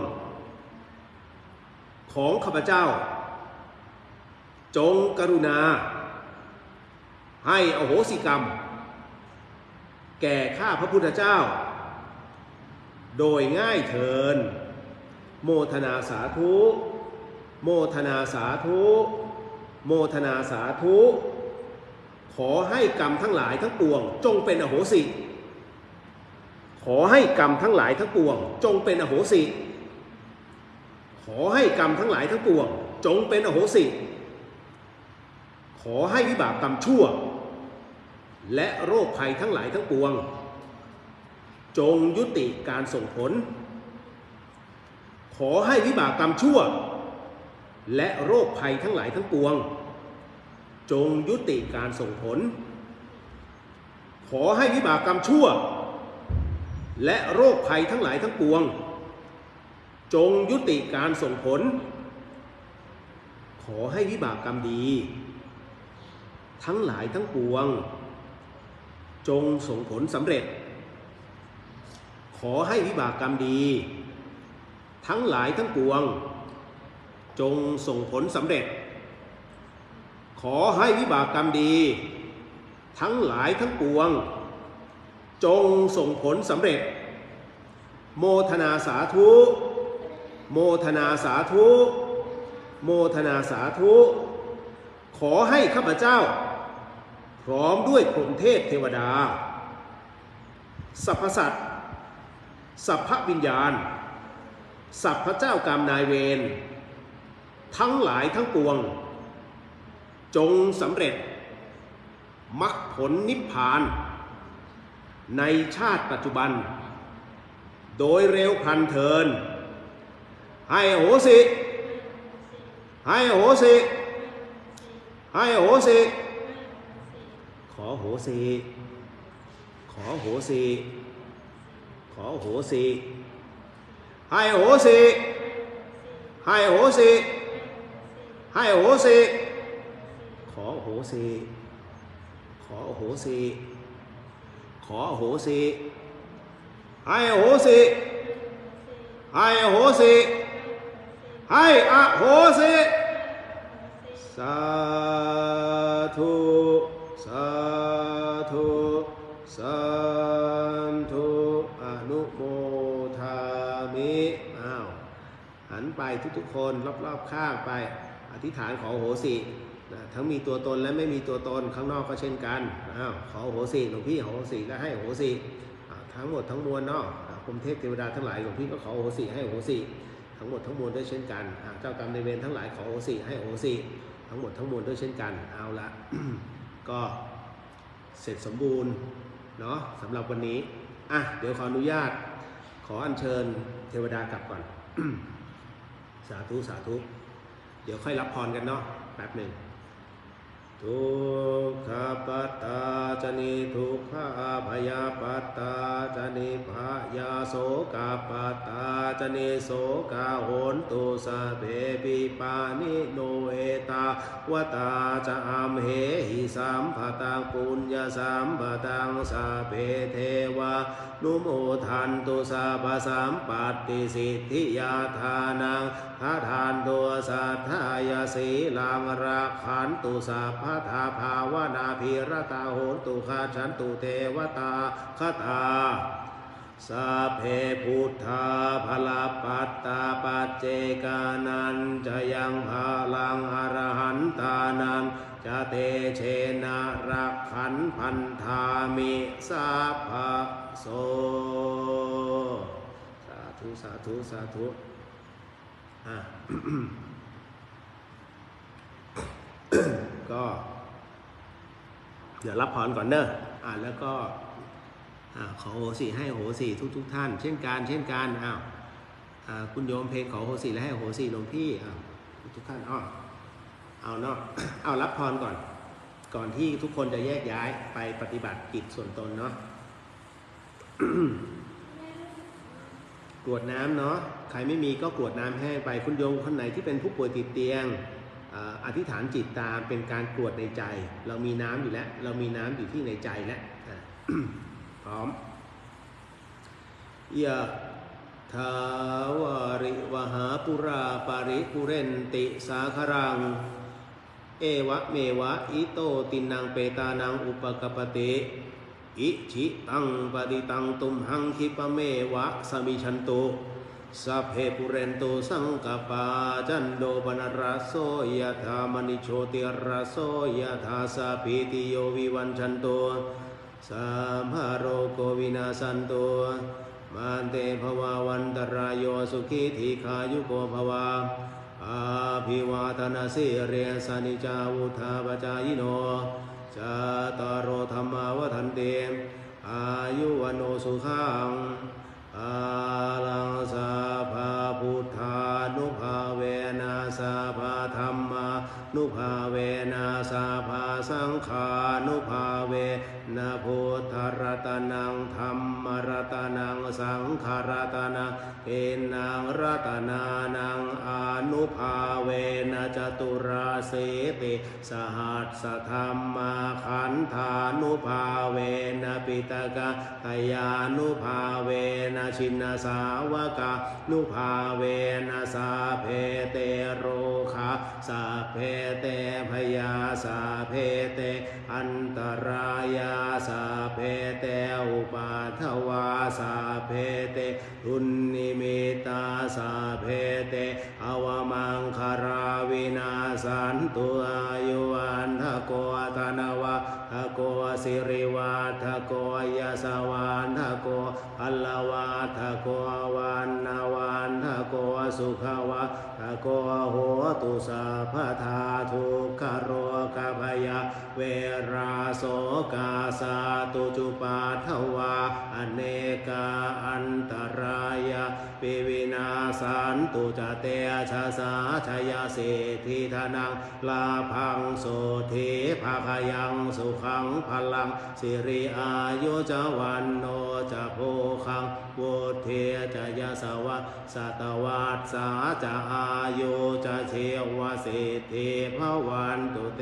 Speaker 1: ของข้าพเจ้าจงกรุณาให้อโหสิกรรมแก่ข้าพระพุทธเจ้าโดยง่ายเถิดโมทนาสาธุโมทนาสาธุโมทนาสาธุขอให้กรรมทั้งหลายทั้งปวงจงเป็นอโหสิขอให้กรรมทั้งหลายทั้งปวงจงเป็นอโหสิขอให้กรรมทั้งหลายทั้งปวงจงเป็นอโหสิขอให้วิบากกรรมชั่วและโรคภัยทั้งหลายทั้งปวงจงยุติการส่งผลขอให้วิบากกรรมชั่วและโรคภัยทั้งหลายทั้งปวงจงยุติการส่งผลขอให้วิบากกรรมชั่วและโรคภัยทั้งหลายทั้งปวงจงยุติการส่งผลขอให้วิบากกรรมดีทั้งหลายทั้งปวงจงส่งผลสำเร็จขอให้วิบากกรรมดีทั้งหลายทั้งปวงจงส่งผลสำเร็จขอให้วิบากกรรมดีทั้งหลายทั้งปวงจงส่งผลสำเร็จโมทนาสาธุโมทนาสาธุโมทนาสาธุขอให้ข้าพเจ้าพร้อมด้วยพรหมเทพเทวดาสรรพสัตว์สัพพวิญญาณสัพพเจ้ากรรมนายเวรทั้งหลายทั้งปวงจงสำเร็จมรรคผลนิพพานในชาติปัจจุบันโดยเร็วพลันเทินให้อโหสิให้อโหสิให้อโหสิขอโหสิขอโหสิขอโหสิให้อโหสิให้อโหสิให้อโหสิขอโหสิขอโหสิขอโหสิให้อโหสิให้อโหสิให้อโหสิสาธุสาธุสาธุอนุโมทามิอ้าวหันไปทุกๆคนรอบๆข้างไปอธิษฐานขอโหสินะทั้งมีตัวตนและไม่มีตัวตนข้างนอกก็เช่นกันอ้าวขอโหสิหลวงพี่ขอโหสิก็ให้โหสิทั้งหมดทั้งมวลเนาะพรหมเทพเทวดาทั้งหลายหลวงพี่ก็ขอโหสิให้โหสิทั้งหมดทั้งมวลด้วยเช่นกันเจ้ากรรมนายเวรทั้งหลายขอโหสิให้โหสิทั้งหมดทั้งมวลด้วยเช่นกันเอาละ ก็เสร็จสมบูรณ์เนาะสำหรับวันนี้อ่ะเดี๋ยวขออนุญาตขออัญเชิญเทวดากลับก่อน สาธุสาธุเดี๋ยวค่อยรับพรกันเนาะแป๊บหนึ่งทุกขปัตตาจนิทุกขาพยาปัตตาจนิภายาโสกาปัตตาจนิโสกาโหนตุสะเปปิปานิโนเอตาวตาจะอัมเหหิสัมภตังปุญญาสัมปตังสะเปเทวานุโมทันตุสาภสัมปัตติสิทธิยาทานังทาทานตัวสัทธายาสีลังรักขันตุสัพพทาภาวนาภิรตาโหนตุขาฉันตุเทวตาคตาสัพเพพุทธาภลปัตตาปัจเจกานันจะยังภาลังอรหันตานันจะเตเชนะรักขันพันธามิสัพพะโสสาธุสาธุสาธุอ่ะ ก็เดี๋ยวรับพรก่อนเนอะอ่ะแล้วก็อ่ะขอโหสิให้โหสิทุกทุกท่านเช่นกันเช่นกันอ้าวอ่ะคุณโยมเพลงขอโหสิและให้โหสิหลวงพี่อ้าวทุกท่านอ้อเอาเนาะ เอารับพรก่อนก่อนที่ทุกคนจะแยกย้ายไปปฏิบัติกิจส่วนตนเนาะ กรวดน้ำเนาะใครไม่มีก็กรวดน้ำแห้งไปคุณโยมคนไหนที่เป็นผู้ป่วยติดเตียงอธิษฐานจิตตามเป็นการกรวดในใจเรามีน้ำอยู่แล้วเรามีน้ำอยู่ที่ในใจแล้ว พร้อมยะทาวาริวหาปุราปาริปุเรนติสาครังเอวะเมวะอิโตตินังเปตานังอุปกปติอิชิตังปฏิตังตุมหังคิปเมวะสมิชันตุสัพเพปุเรนตุสังกปาจันโดปนรสโสยถามณิโชติรสโสยถาสัพพิติโยวิวัญชันตุสัมภโรโควินาสันตุมันเตภวาวันตรายโยสุขีทีขายุโกภวาอาภิวาทนาสิเรสนิจาวุธาปจายโนจาตารโรธรรมาวทันเตอายุวโนสุขังอาลังสาภาพุทธานุภาเวนะสาภาธรรมานุภาเวนะสาภาสังขานุภาเวนะพุทธรัตนังธรรมรัตนังสังขรัตนังเอนังรัตนานังอนุภาเวนะจตุราเสติสหัสสธรรมาขันธานุภาเวนะปิตกะตยานุภาเวนะชินสาวกานุภาเวนะสาเพเตโรคะสาเพเตพยาสาเพเตอันตรายาสาเพเตอุปาทวาสาเพเตทุนนิมิตาสาเพเตอวมังคาราวินาสันตุอายุวันทโกธนวะทโกสิริวัทโกยสวันทโกอัลลวัทโกวันนาวันทโกสุขวัทโกโหตุสัพพทาทุกขโรคภยาเวราโสกาสาตุจุปาทวาอเนกาอันตรายาปิวินาสันตุจเตชะสาชยาเศธิธนังลาภังโสธีภาคยังสุขังพลังสิริอายุจวันโนจะโพคังวุฒิจะยสวะสัตวัสสาจะอายุจะเชวสิทธิภวันตุเต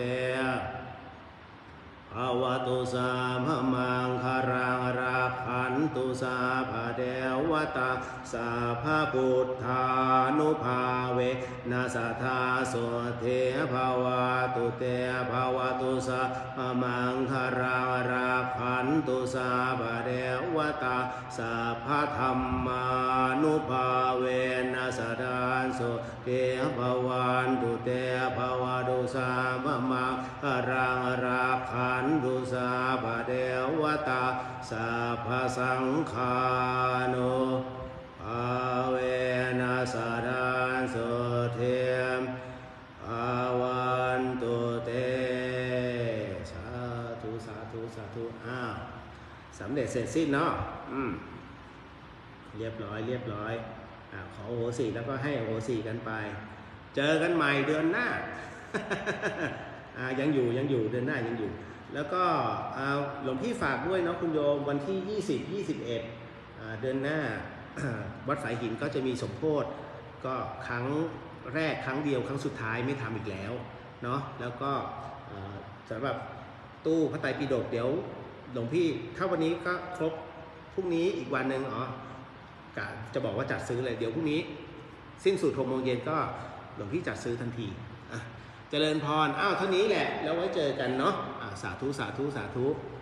Speaker 1: ภวตุสาพมังคารังราขันตุสาภเดววตาสัพพพุทธานุภาเวนัสสทธาโสเทภวะตุเตภวะตุสัพพมังคาราราคันตุสัพพเทวตาสัพพธัมมานุภาเวนัสสทธาโสเทภวันตุเตภวะตุสัพพมังคาราราคันตุสัพพเทวตาสัพพสังฆานุภาเวนัสสทธาโสเทภวันตุเตสาธุสาธุสาธุอ้าวสำเร็จเสร็จสิ้นเนาะอืมเรียบร้อยเรียบร้อยอ่าขอโอโหสิแล้วก็ให้โอโหสิกันไปเจอกันใหม่เดือนหน้า อ่ายังอยู่ยังอยู่เดือนหน้ายังอยู่แล้วก็หลวงพี่ฝากด้วยเนาะคุณโยมวันที่ยี่สิบ ยี่สิบเอ็ดอ่าเดือนหน้า วัดฝายหินก็จะมีสมโภชก็ครั้งแรกครั้งเดียวครั้งสุดท้ายไม่ทำอีกแล้วเนาะแล้วก็สำหรับตู้พระไตรปิฎกเดี๋ยวหลวงพี่ถ้าวันนี้ก็ครบพรุ่งนี้อีกวันหนึ่งอ๋อกะจะบอกว่าจัดซื้อเลยเดี๋ยวพรุ่งนี้สิ้นสุดหกโมงเย็นก็หลวงพี่จัดซื้อทันทีอ่ะเจริญพรอ้าวเท่านี้แหละแล้วไว้เจอกันเนาะอ่ะสาธุสาธุสาธุ